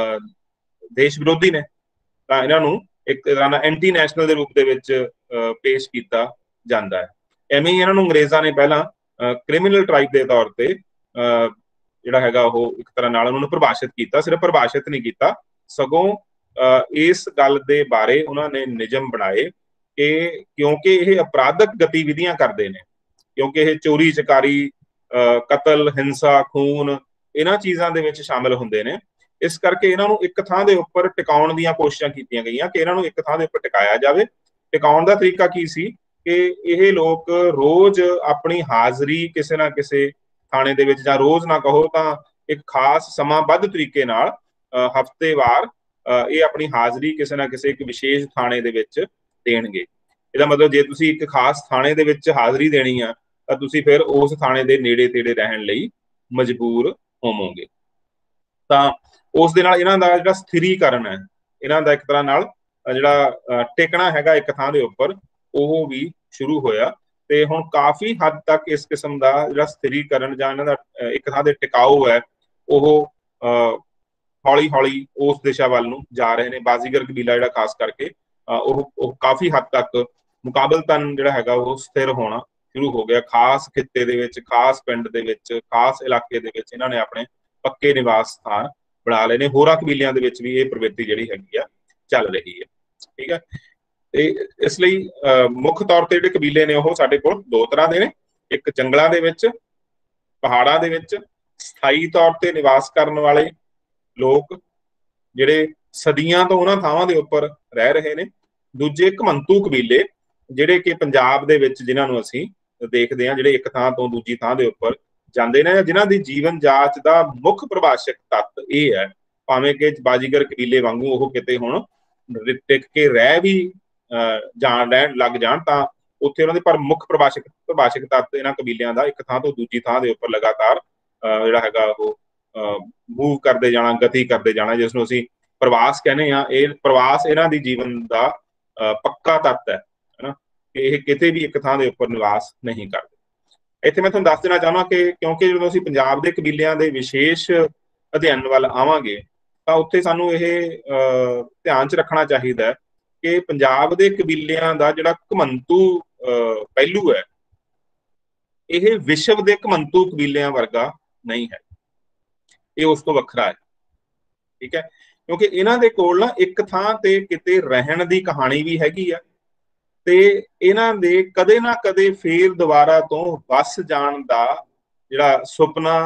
ਦੇਸ਼ ਵਿਰੋਧੀ ਨੇ, ਤਾਂ ਇਹਨਾਂ ਨੂੰ ਇੱਕ ਤਰ੍ਹਾਂ ਨਾਲ ਐਂਟੀ ਨੈਸ਼ਨਲ ਦੇ ਰੂਪ ਦੇ ਵਿੱਚ ਪੇਸ਼ ਕੀਤਾ ਜਾਂਦਾ ਹੈ। ਐਵੇਂ ਹੀ ਇਹਨਾਂ ਨੂੰ ਅੰਗਰੇਜ਼ਾਂ ਨੇ ਪਹਿਲਾਂ ਕ੍ਰਿਮੀਨਲ ਟ੍ਰਾਈਬ ਦੇ ਤੌਰ ਤੇ ਜਿਹੜਾ ਹੈਗਾ ਉਹ ਇੱਕ ਤਰ੍ਹਾਂ ਨਾਲ ਉਹਨਾਂ ਨੂੰ ਪਰਿਭਾਸ਼ਿਤ ਕੀਤਾ, ਸਿਰਫ ਪਰਿਭਾਸ਼ਿਤ ਨਹੀਂ ਕੀਤਾ ਸਗੋਂ ਇਸ ਗੱਲ ਦੇ ਬਾਰੇ ਉਹਨਾਂ ਨੇ ਨਿਯਮ ਬਣਾਏ ਕਿ ਕਿਉਂਕਿ ਇਹ ਅਪਰਾਧਕ ਗਤੀਵਿਧੀਆਂ ਕਰਦੇ ਨੇ, ਕਿਉਂਕਿ ਇਹ ਚੋਰੀ ਚਕਾਰੀ, ਕਤਲ, ਹਿੰਸਾ, ਖੂਨ ਇਹਨਾਂ ਚੀਜ਼ਾਂ ਦੇ ਵਿੱਚ ਸ਼ਾਮਿਲ ਹੁੰਦੇ ਨੇ, ਇਸ ਕਰਕੇ ਇਹਨਾਂ ਨੂੰ ਇੱਕ ਥਾਂ ਦੇ ਉੱਪਰ ਟਿਕਾਉਣ ਦੀਆਂ ਕੋਸ਼ਿਸ਼ਾਂ ਕੀਤੀਆਂ ਗਈਆਂ ਕਿ ਇਹਨਾਂ ਨੂੰ ਇੱਕ ਥਾਂ ਦੇ ਉੱਪਰ ਟਿਕਾਇਆ ਜਾਵੇ। ਟਿਕਾਉਣ ਦਾ ਤਰੀਕਾ ਕੀ ਸੀ ਕਿ ਇਹ ਲੋਕ ਰੋਜ਼ ਆਪਣੀ ਹਾਜ਼ਰੀ ਕਿਸੇ ਨਾ ਕਿਸੇ ਥਾਣੇ ਦੇ ਵਿੱਚ, ਜਾਂ ਰੋਜ਼ ਨਾ ਕਹੋ ਤਾਂ ਇੱਕ ਖਾਸ ਸਮਾਂਬੱਧ ਤਰੀਕੇ ਨਾਲ ਹਫ਼ਤੇਵਾਰ ਇਹ ਆਪਣੀ ਹਾਜ਼ਰੀ ਕਿਸੇ ਨਾ ਕਿਸੇ ਇੱਕ ਵਿਸ਼ੇਸ਼ ਥਾਣੇ ਦੇ ਵਿੱਚ ਦੇਣਗੇ। ਇਹਦਾ ਮਤਲਬ ਜੇ ਤੁਸੀਂ ਇੱਕ ਖਾਸ ਥਾਣੇ ਦੇ ਵਿੱਚ ਹਾਜ਼ਰੀ ਦੇਣੀ ਆ ਤਾਂ ਤੁਸੀਂ ਫਿਰ ਉਸ ਥਾਣੇ ਦੇ ਨੇੜੇ ਤੇੜੇ ਰਹਿਣ ਲਈ ਮਜਬੂਰ ਹੋਵੋਗੇ। ਤਾਂ ਉਸ ਦੇ ਨਾਲ ਇਹਨਾਂ ਦਾ ਜਿਹੜਾ ਸਥਿਰੀਕਰਨ ਹੈ, ਇਹਨਾਂ ਦਾ ਇੱਕ ਤਰ੍ਹਾਂ ਨਾਲ ਜਿਹੜਾ ਟਿਕਣਾ ਹੈਗਾ ਇੱਕ ਥਾਂ ਦੇ ਉੱਪਰ ਉਹ ਵੀ ਸ਼ੁਰੂ ਹੋਇਆ। ਤੇ ਹੁਣ ਕਾਫੀ ਹੱਦ ਤੱਕ ਇਸ ਕਿਸਮ ਦਾ ਜਿਹੜਾ ਸਥਿਰੀਕਰਨ ਜਾਂ ਇਹਨਾਂ ਦਾ ਇੱਕ ਥਾਂ ਦੇ ਟਿਕਾਊ ਹੈ ਉਹ ਹੌਲੀ ਹੌਲੀ ਉਸ ਦਿਸ਼ਾ ਵੱਲ ਨੂੰ ਜਾ ਰਹੇ ਨੇ। ਬਾਜ਼ੀਗਰ ਕਬੀਲਾ ਜਿਹੜਾ ਖਾਸ ਕਰਕੇ ਉਹ ਕਾਫੀ ਹੱਦ ਤੱਕ ਮੁਕਾਬਲਤਨ ਜਿਹੜਾ ਹੈਗਾ ਉਹ ਸਥਿਰ ਹੋਣਾ ਸ਼ੁਰੂ ਹੋ ਗਿਆ। ਖਾਸ ਖਿੱਤੇ ਦੇ ਵਿੱਚ, ਖਾਸ ਪਿੰਡ ਦੇ ਵਿੱਚ, ਖਾਸ ਇਲਾਕੇ ਦੇ ਵਿੱਚ ਇਹਨਾਂ ਨੇ ਆਪਣੇ ਪੱਕੇ ਨਿਵਾਸ ਸਥਾਨ ਬਣਾ ਲਏ ਨੇ। ਹੋਰਾਂ ਕਬੀਲਿਆਂ ਦੇ ਵਿੱਚ ਵੀ ਇਹ ਪ੍ਰਵਿਰਤੀ ਜਿਹੜੀ ਹੈਗੀ ਆ ਚੱਲ ਰਹੀ ਹੈ। ਠੀਕ ਹੈ, ਤੇ ਇਸ ਲਈ ਮੁੱਖ ਤੌਰ ਤੇ ਜਿਹੜੇ ਕਬੀਲੇ ਨੇ ਉਹ ਸਾਡੇ ਕੋਲ ਦੋ ਤਰ੍ਹਾਂ ਦੇ ਨੇ। ਇੱਕ ਜੰਗਲਾਂ ਦੇ ਵਿੱਚ, ਪਹਾੜਾਂ ਦੇ ਵਿੱਚ ਸਥਾਈ ਤੌਰ ਤੇ ਨਿਵਾਸ ਕਰਨ ਵਾਲੇ ਲੋਕ ਜਿਹੜੇ ਸਦੀਆਂ ਤੋਂ ਉਹਨਾਂ ਥਾਵਾਂ ਦੇ ਉੱਪਰ ਰਹਿ ਰਹੇ ਨੇ। ਦੂਜੇ ਘਮੰਤੂ ਕਬੀਲੇ ਜਿਹੜੇ ਕਿ ਪੰਜਾਬ ਦੇ ਵਿੱਚ ਜਿਨ੍ਹਾਂ ਨੂੰ ਅਸੀਂ ਦੇਖਦੇ ਹਾਂ, ਜਿਹੜੇ ਇੱਕ ਥਾਂ ਤੋਂ ਦੂਜੀ ਥਾਂ ਦੇ ਉੱਪਰ ਜਾਂਦੇ ਨੇ, ਜਿਨ੍ਹਾਂ ਦੀ ਜੀਵਨ ਜਾਚ ਦਾ ਮੁੱਖ ਪ੍ਰਭਾਸ਼ਕ ਤੱਤ ਇਹ ਹੈ, ਭਾਵੇਂ ਕਿ ਬਾਜੀਗਰ ਕਬੀਲੇ ਵਾਂਗੂ ਉਹ ਕਿਤੇ ਹੁਣ ਟਿਕ ਕੇ ਰਹਿ ਵੀ ਰਹਿਣ ਲੱਗ ਜਾਣ, ਤਾਂ ਉੱਥੇ ਉਹਨਾਂ ਦੇ ਪਰ ਮੁੱਖ ਪ੍ਰਭਾਸ਼ਕ ਤੱਤ ਇਹਨਾਂ ਕਬੀਲਿਆਂ ਦਾ ਇੱਕ ਥਾਂ ਤੋਂ ਦੂਜੀ ਥਾਂ ਦੇ ਉੱਪਰ ਲਗਾਤਾਰ ਜਿਹੜਾ ਹੈਗਾ ਉਹ ਮੂਵ ਕਰਦੇ ਜਾਣਾ, ਗਤੀ ਕਰਦੇ ਜਾਣਾ, ਜਿਸ ਨੂੰ ਅਸੀਂ ਪ੍ਰਵਾਸ ਕਹਿੰਦੇ ਆ। ਇਹ ਪ੍ਰਵਾਸ ਇਹਨਾਂ ਦੀ ਜੀਵਨ ਦਾ ਪੱਕਾ ਤੱਤ ਹੈ ਨਾ, ਕਿ ਇਹ ਕਿਤੇ ਵੀ ਇੱਕ ਥਾਂ ਦੇ ਉੱਪਰ ਨਿਵਾਸ ਨਹੀਂ ਕਰਦੇ। ਇੱਥੇ ਮੈਂ ਤੁਹਾਨੂੰ ਦੱਸ ਦੇਣਾ ਚਾਹੁੰਦਾ ਕਿ ਕਿਉਂਕਿ ਜਦੋਂ ਅਸੀਂ ਪੰਜਾਬ ਦੇ ਕਬੀਲਿਆਂ ਦੇ ਵਿਸ਼ੇਸ਼ ਅਧਿਐਨ ਵੱਲ ਆਵਾਂਗੇ ਤਾਂ ਉੱਥੇ ਸਾਨੂੰ ਇਹ ਧਿਆਨ 'ਚ ਰੱਖਣਾ ਚਾਹੀਦਾ ਕਿ ਪੰਜਾਬ ਦੇ ਕਬੀਲਿਆਂ ਦਾ ਜਿਹੜਾ ਘਮੰਤੂ ਪਹਿਲੂ ਹੈ, ਇਹ ਵਿਸ਼ਵ ਦੇ ਘਮੰਤੂ ਕਬੀਲਿਆਂ ਵਰਗਾ ਨਹੀਂ ਹੈ, ਇਹ ਉਸ ਤੋਂ ਵੱਖਰਾ ਹੈ। ਠੀਕ ਹੈ, ਕਿਉਂਕਿ ਇਹਨਾਂ ਦੇ ਕੋਲ ਨਾ ਇੱਕ ਥਾਂ ਤੇ ਕਿਤੇ ਰਹਿਣ ਦੀ ਕਹਾਣੀ ਵੀ ਹੈਗੀ ਆ, ਤੇ ਇਹਨਾਂ ਦੇ ਕਦੇ ਨਾ ਕਦੇ ਫੇਰ ਦੁਬਾਰਾ ਤੋਂ ਵਸ ਜਾਣ ਦਾ ਜਿਹੜਾ ਸੁਪਨਾ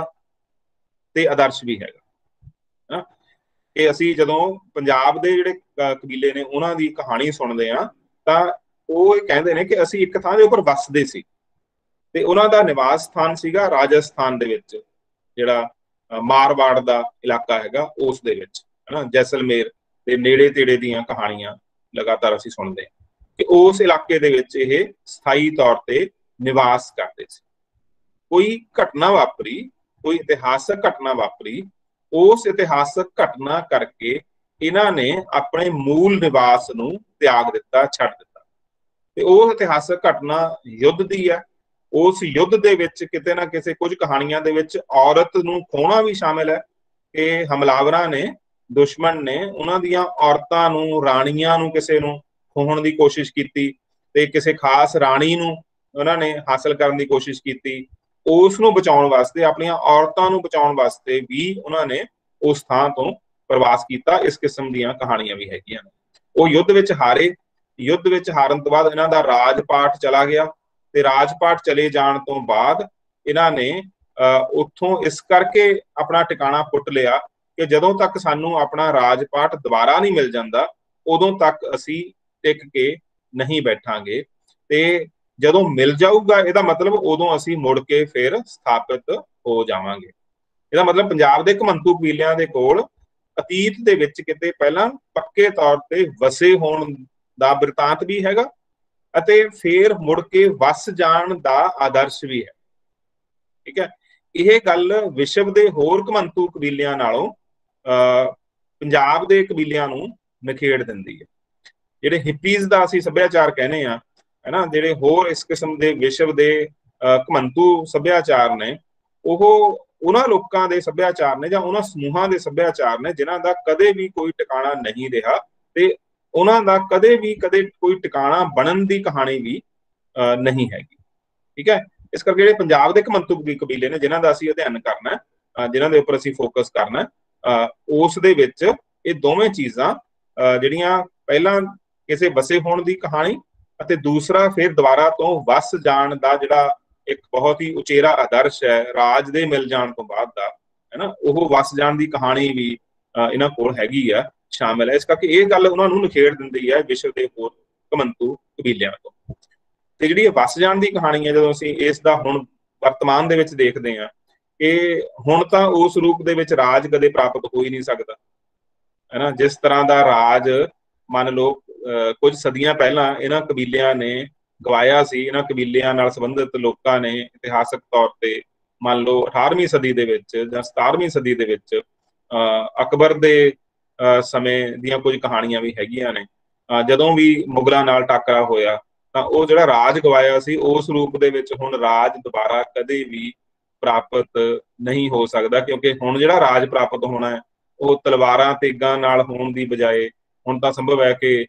ਤੇ ਆਦਰਸ਼ ਵੀ ਹੈਗਾ। ਕਿ ਅਸੀਂ ਜਦੋਂ ਪੰਜਾਬ ਦੇ ਜਿਹੜੇ ਕਬੀਲੇ ਨੇ ਉਹਨਾਂ ਦੀ ਕਹਾਣੀ ਸੁਣਦੇ ਹਾਂ ਤਾਂ ਉਹ ਇਹ ਕਹਿੰਦੇ ਨੇ ਕਿ ਅਸੀਂ ਇੱਕ ਥਾਂ ਦੇ ਉੱਪਰ ਵਸਦੇ ਸੀ, ਤੇ ਉਹਨਾਂ ਦਾ ਨਿਵਾਸ ਸਥਾਨ ਸੀਗਾ ਰਾਜਸਥਾਨ ਦੇ ਵਿੱਚ, ਜਿਹੜਾ ਮਾਰਵਾੜ ਦਾ ਇਲਾਕਾ ਹੈਗਾ ਉਸ ਦੇ ਵਿੱਚ, ਹਨਾ, ਜੈਸਲਮੇਰ ਦੇ ਨੇੜੇ ਤੇੜੇ ਦੀਆਂ ਕਹਾਣੀਆਂ ਲਗਾਤਾਰ ਅਸੀਂ ਸੁਣਦੇ ਹਾਂ ਕਿ ਉਸ ਇਲਾਕੇ ਦੇ ਵਿੱਚ ਇਹ ਸਥਾਈ ਤੌਰ ਤੇ ਨਿਵਾਸ ਕਰਦੇ ਸੀ। ਕੋਈ ਘਟਨਾ ਵਾਪਰੀ, ਕੋਈ ਇਤਿਹਾਸਕ ਘਟਨਾ ਵਾਪਰੀ, ਉਸ ਇਤਿਹਾਸਕ ਘਟਨਾ ਕਰਕੇ ਇਹਨਾਂ ਨੇ ਆਪਣੇ ਮੂਲ ਨਿਵਾਸ ਨੂੰ ਤਿਆਗ ਦਿੱਤਾ, ਛੱਡ ਦਿੱਤਾ। ਤੇ ਉਹ ਇਤਿਹਾਸਕ ਘਟਨਾ ਯੁੱਧ ਦੀ ਹੈ। ਉਸ ਯੁੱਧ ਦੇ ਵਿੱਚ ਕਿਤੇ ਨਾ ਕਿਸੇ ਕੁਝ ਕਹਾਣੀਆਂ ਦੇ ਵਿੱਚ ਔਰਤ ਨੂੰ ਖੋਣਾ ਵੀ ਸ਼ਾਮਿਲ ਹੈ, ਕਿ ਹਮਲਾਵਰਾਂ ਨੇ, ਦੁਸ਼ਮਣ ਨੇ ਉਹਨਾਂ ਦੀਆਂ ਔਰਤਾਂ ਨੂੰ, ਰਾਣੀਆਂ ਨੂੰ ਕਿਸੇ ਨੂੰ ਖੋਹਣ ਦੀ ਕੋਸ਼ਿਸ਼ ਕੀਤੀ, ਤੇ ਕਿਸੇ ਖਾਸ ਰਾਣੀ ਨੂੰ ਉਹਨਾਂ ਨੇ ਹਾਸਲ ਕਰਨ ਦੀ ਕੋਸ਼ਿਸ਼ ਕੀਤੀ। ਉਸ ਨੂੰ ਬਚਾਉਣ ਵਾਸਤੇ, ਆਪਣੀਆਂ ਔਰਤਾਂ ਨੂੰ ਬਚਾਉਣ ਵਾਸਤੇ ਵੀ ਉਹਨਾਂ ਨੇ ਉਸ ਥਾਂ ਤੋਂ ਪ੍ਰਵਾਸ ਕੀਤਾ। ਇਸ ਕਿਸਮ ਦੀਆਂ ਕਹਾਣੀਆਂ ਵੀ ਹੈਗੀਆਂ ਨੇ। ਉਹ ਯੁੱਧ ਵਿੱਚ ਹਾਰੇ, ਯੁੱਧ ਵਿੱਚ ਹਾਰਨ ਤੋਂ ਬਾਅਦ ਇਹਨਾਂ ਦਾ ਰਾਜਪਾਟ ਚਲਾ ਗਿਆ, ਤੇ ਰਾਜਪਾਟ ਚਲੇ ਜਾਣ ਤੋਂ ਬਾਅਦ ਇਹਨਾਂ ਨੇ ਉੱਥੋਂ ਇਸ ਕਰਕੇ ਆਪਣਾ ਟਿਕਾਣਾ ਪੁੱਟ ਲਿਆ ਕਿ ਜਦੋਂ ਤੱਕ ਸਾਨੂੰ ਆਪਣਾ ਰਾਜਪਾਟ ਦੁਬਾਰਾ ਨਹੀਂ ਮਿਲ ਜਾਂਦਾ ਉਦੋਂ ਤੱਕ ਅਸੀਂ ਟਿਕ ਕੇ ਨਹੀਂ ਬੈਠਾਂਗੇ, ਤੇ ਜਦੋਂ ਮਿਲ ਜਾਊਗਾ ਇਹਦਾ ਮਤਲਬ ਉਦੋਂ ਅਸੀਂ ਮੁੜ ਕੇ ਫਿਰ ਸਥਾਪਿਤ ਹੋ ਜਾਵਾਂਗੇ। ਇਹਦਾ ਮਤਲਬ ਪੰਜਾਬ ਦੇ ਘਮੰਤੂ ਕਬੀਲਿਆਂ ਦੇ ਕੋਲ ਅਤੀਤ ਦੇ ਵਿੱਚ ਕਿਤੇ ਪਹਿਲਾਂ ਪੱਕੇ ਤੌਰ ਤੇ ਵਸੇ ਹੋਣ ਦਾ ਬਿਰਤਾਂਤ ਵੀ ਹੈਗਾ, ਅਤੇ ਫਿਰ ਮੁੜ ਕੇ ਵਸ ਜਾਣ ਦਾ ਆਦਰਸ਼ ਵੀ ਹੈ। ਠੀਕ ਹੈ, ਇਹ ਗੱਲ ਵਿਸ਼ਵ ਦੇ ਹੋਰ ਘਮੰਤੂ ਕਬੀਲਿਆਂ ਨਾਲੋਂ ਪੰਜਾਬ ਦੇ ਕਬੀਲਿਆਂ ਨੂੰ ਨਿਖੇੜ ਦਿੰਦੀ ਹੈ। ਜਿਹੜੇ ਹਿੱਪੀਜ਼ ਦਾ ਅਸੀਂ ਸੱਭਿਆਚਾਰ ਕਹਿੰਦੇ ਆ, ਹੈਨਾ, ਜਿਹੜੇ ਹੋਰ ਇਸ ਕਿਸਮ ਦੇ ਵਿਸ਼ਵ ਦੇ ਘਮੰਤੂ ਸੱਭਿਆਚਾਰ ਨੇ, ਉਹ ਉਹਨਾਂ ਲੋਕਾਂ ਦੇ ਸੱਭਿਆਚਾਰ ਨੇ ਜਾਂ ਉਹਨਾਂ ਸਮੂਹਾਂ ਦੇ ਸੱਭਿਆਚਾਰ ਨੇ ਜਿਨ੍ਹਾਂ ਦਾ ਕਦੇ ਵੀ ਕੋਈ ਟਿਕਾਣਾ ਨਹੀਂ ਰਿਹਾ, ਤੇ ਉਹਨਾਂ ਦਾ ਕਦੇ ਕੋਈ ਟਿਕਾਣਾ ਬਣਨ ਦੀ ਕਹਾਣੀ ਵੀ ਨਹੀਂ ਹੈਗੀ। ਠੀਕ ਹੈ, ਇਸ ਕਰਕੇ ਜਿਹੜੇ ਪੰਜਾਬ ਦੇ ਘਮੰਤੂ ਕਬੀਲੇ ਨੇ ਜਿਨ੍ਹਾਂ ਦਾ ਅਸੀਂ ਅਧਿਐਨ ਕਰਨਾ, ਜਿਨ੍ਹਾਂ ਦੇ ਉੱਪਰ ਅਸੀਂ ਫੋਕਸ ਕਰਨਾ, ਉਸ ਦੇ ਵਿੱਚ ਇਹ ਦੋਵੇਂ ਚੀਜ਼ਾਂ ਜਿਹੜੀਆਂ ਪਹਿਲਾਂ ਕਿਸੇ ਵਸੇ ਹੋਣ ਦੀ ਕਹਾਣੀ, ਅਤੇ ਦੂਸਰਾ ਫਿਰ ਦੁਬਾਰਾ ਤੋਂ ਵਸ ਜਾਣ ਦਾ ਜਿਹੜਾ ਇੱਕ ਬਹੁਤ ਹੀ ਉਚੇਰਾ ਆਦਰਸ਼ ਹੈ ਰਾਜ ਦੇ ਮਿਲ ਜਾਣ ਤੋਂ ਬਾਅਦ ਦਾ, ਹੈ ਨਾ, ਉਹ ਵਸ ਜਾਣ ਦੀ ਕਹਾਣੀ ਵੀ ਇਹਨਾਂ ਕੋਲ ਹੈਗੀ ਆ, ਸ਼ਾਮਿਲ ਹੈ। ਇਸ ਕਰਕੇ ਇਹ ਗੱਲ ਉਹਨਾਂ ਨੂੰ ਨਿਖੇੜ ਦਿੰਦੀ ਹੈ ਵਿਸ਼ਵ ਦੇ ਹੋਰ ਘਮੰਤੂ ਕਬੀਲਿਆਂ ਤੋਂ। ਤੇ ਜਿਹੜੀ ਇਹ ਵਸ ਜਾਣ ਦੀ ਕਹਾਣੀ ਹੈ, ਜਦੋਂ ਅਸੀਂ ਇਸ ਦਾ ਹੁਣ ਵਰਤਮਾਨ ਦੇ ਵਿੱਚ ਦੇਖਦੇ ਹਾਂ ਕਿ ਹੁਣ ਤਾਂ ਉਸ ਰੂਪ ਦੇ ਵਿੱਚ ਰਾਜ ਕਦੇ ਪ੍ਰਾਪਤ ਹੋ ਹੀ ਨਹੀਂ ਸਕਦਾ, ਹੈ ਨਾ। ਜਿਸ ਤਰ੍ਹਾਂ ਦਾ ਰਾਜ ਮੰਨ ਲਓ ਕੁਝ ਸਦੀਆਂ ਪਹਿਲਾਂ ਇਹਨਾਂ ਕਬੀਲਿਆਂ ਨੇ ਗਵਾਇਆ ਸੀ, ਇਹਨਾਂ ਕਬੀਲਿਆਂ ਨਾਲ ਸੰਬੰਧਿਤ ਲੋਕਾਂ ਨੇ ਇਤਿਹਾਸਕ ਤੌਰ ਤੇ ਮੰਨ ਲਓ 18ਵੀਂ ਸਦੀ ਦੇ ਵਿੱਚ ਜਾਂ 17ਵੀਂ ਸਦੀ ਦੇ ਵਿੱਚ ਅਕਬਰ ਦੇ ਸਮੇਂ ਦੀਆਂ ਕੁਝ ਕਹਾਣੀਆਂ ਵੀ ਹੈਗੀਆਂ ਨੇ। ਜਦੋਂ ਵੀ ਮੁਗਲਾਂ ਨਾਲ ਟਾਕਰਾ ਹੋਇਆ ਤਾਂ ਉਹ ਜਿਹੜਾ ਰਾਜ ਗਵਾਇਆ ਸੀ ਉਸ ਰੂਪ ਦੇ ਵਿੱਚ ਹੁਣ ਰਾਜ ਦੁਬਾਰਾ ਕਦੇ ਵੀ ਪ੍ਰਾਪਤ ਨਹੀਂ ਹੋ ਸਕਦਾ, ਕਿਉਂਕਿ ਹੁਣ ਜਿਹੜਾ ਰਾਜ ਪ੍ਰਾਪਤ ਹੋਣਾ ਹੈ ਉਹ ਤਲਵਾਰਾਂ ਤੇਗਾਂ ਨਾਲ ਹੋਣ ਦੀ ਬਜਾਏ ਹੁਣ ਤਾਂ ਸੰਭਵ ਹੈ ਕਿ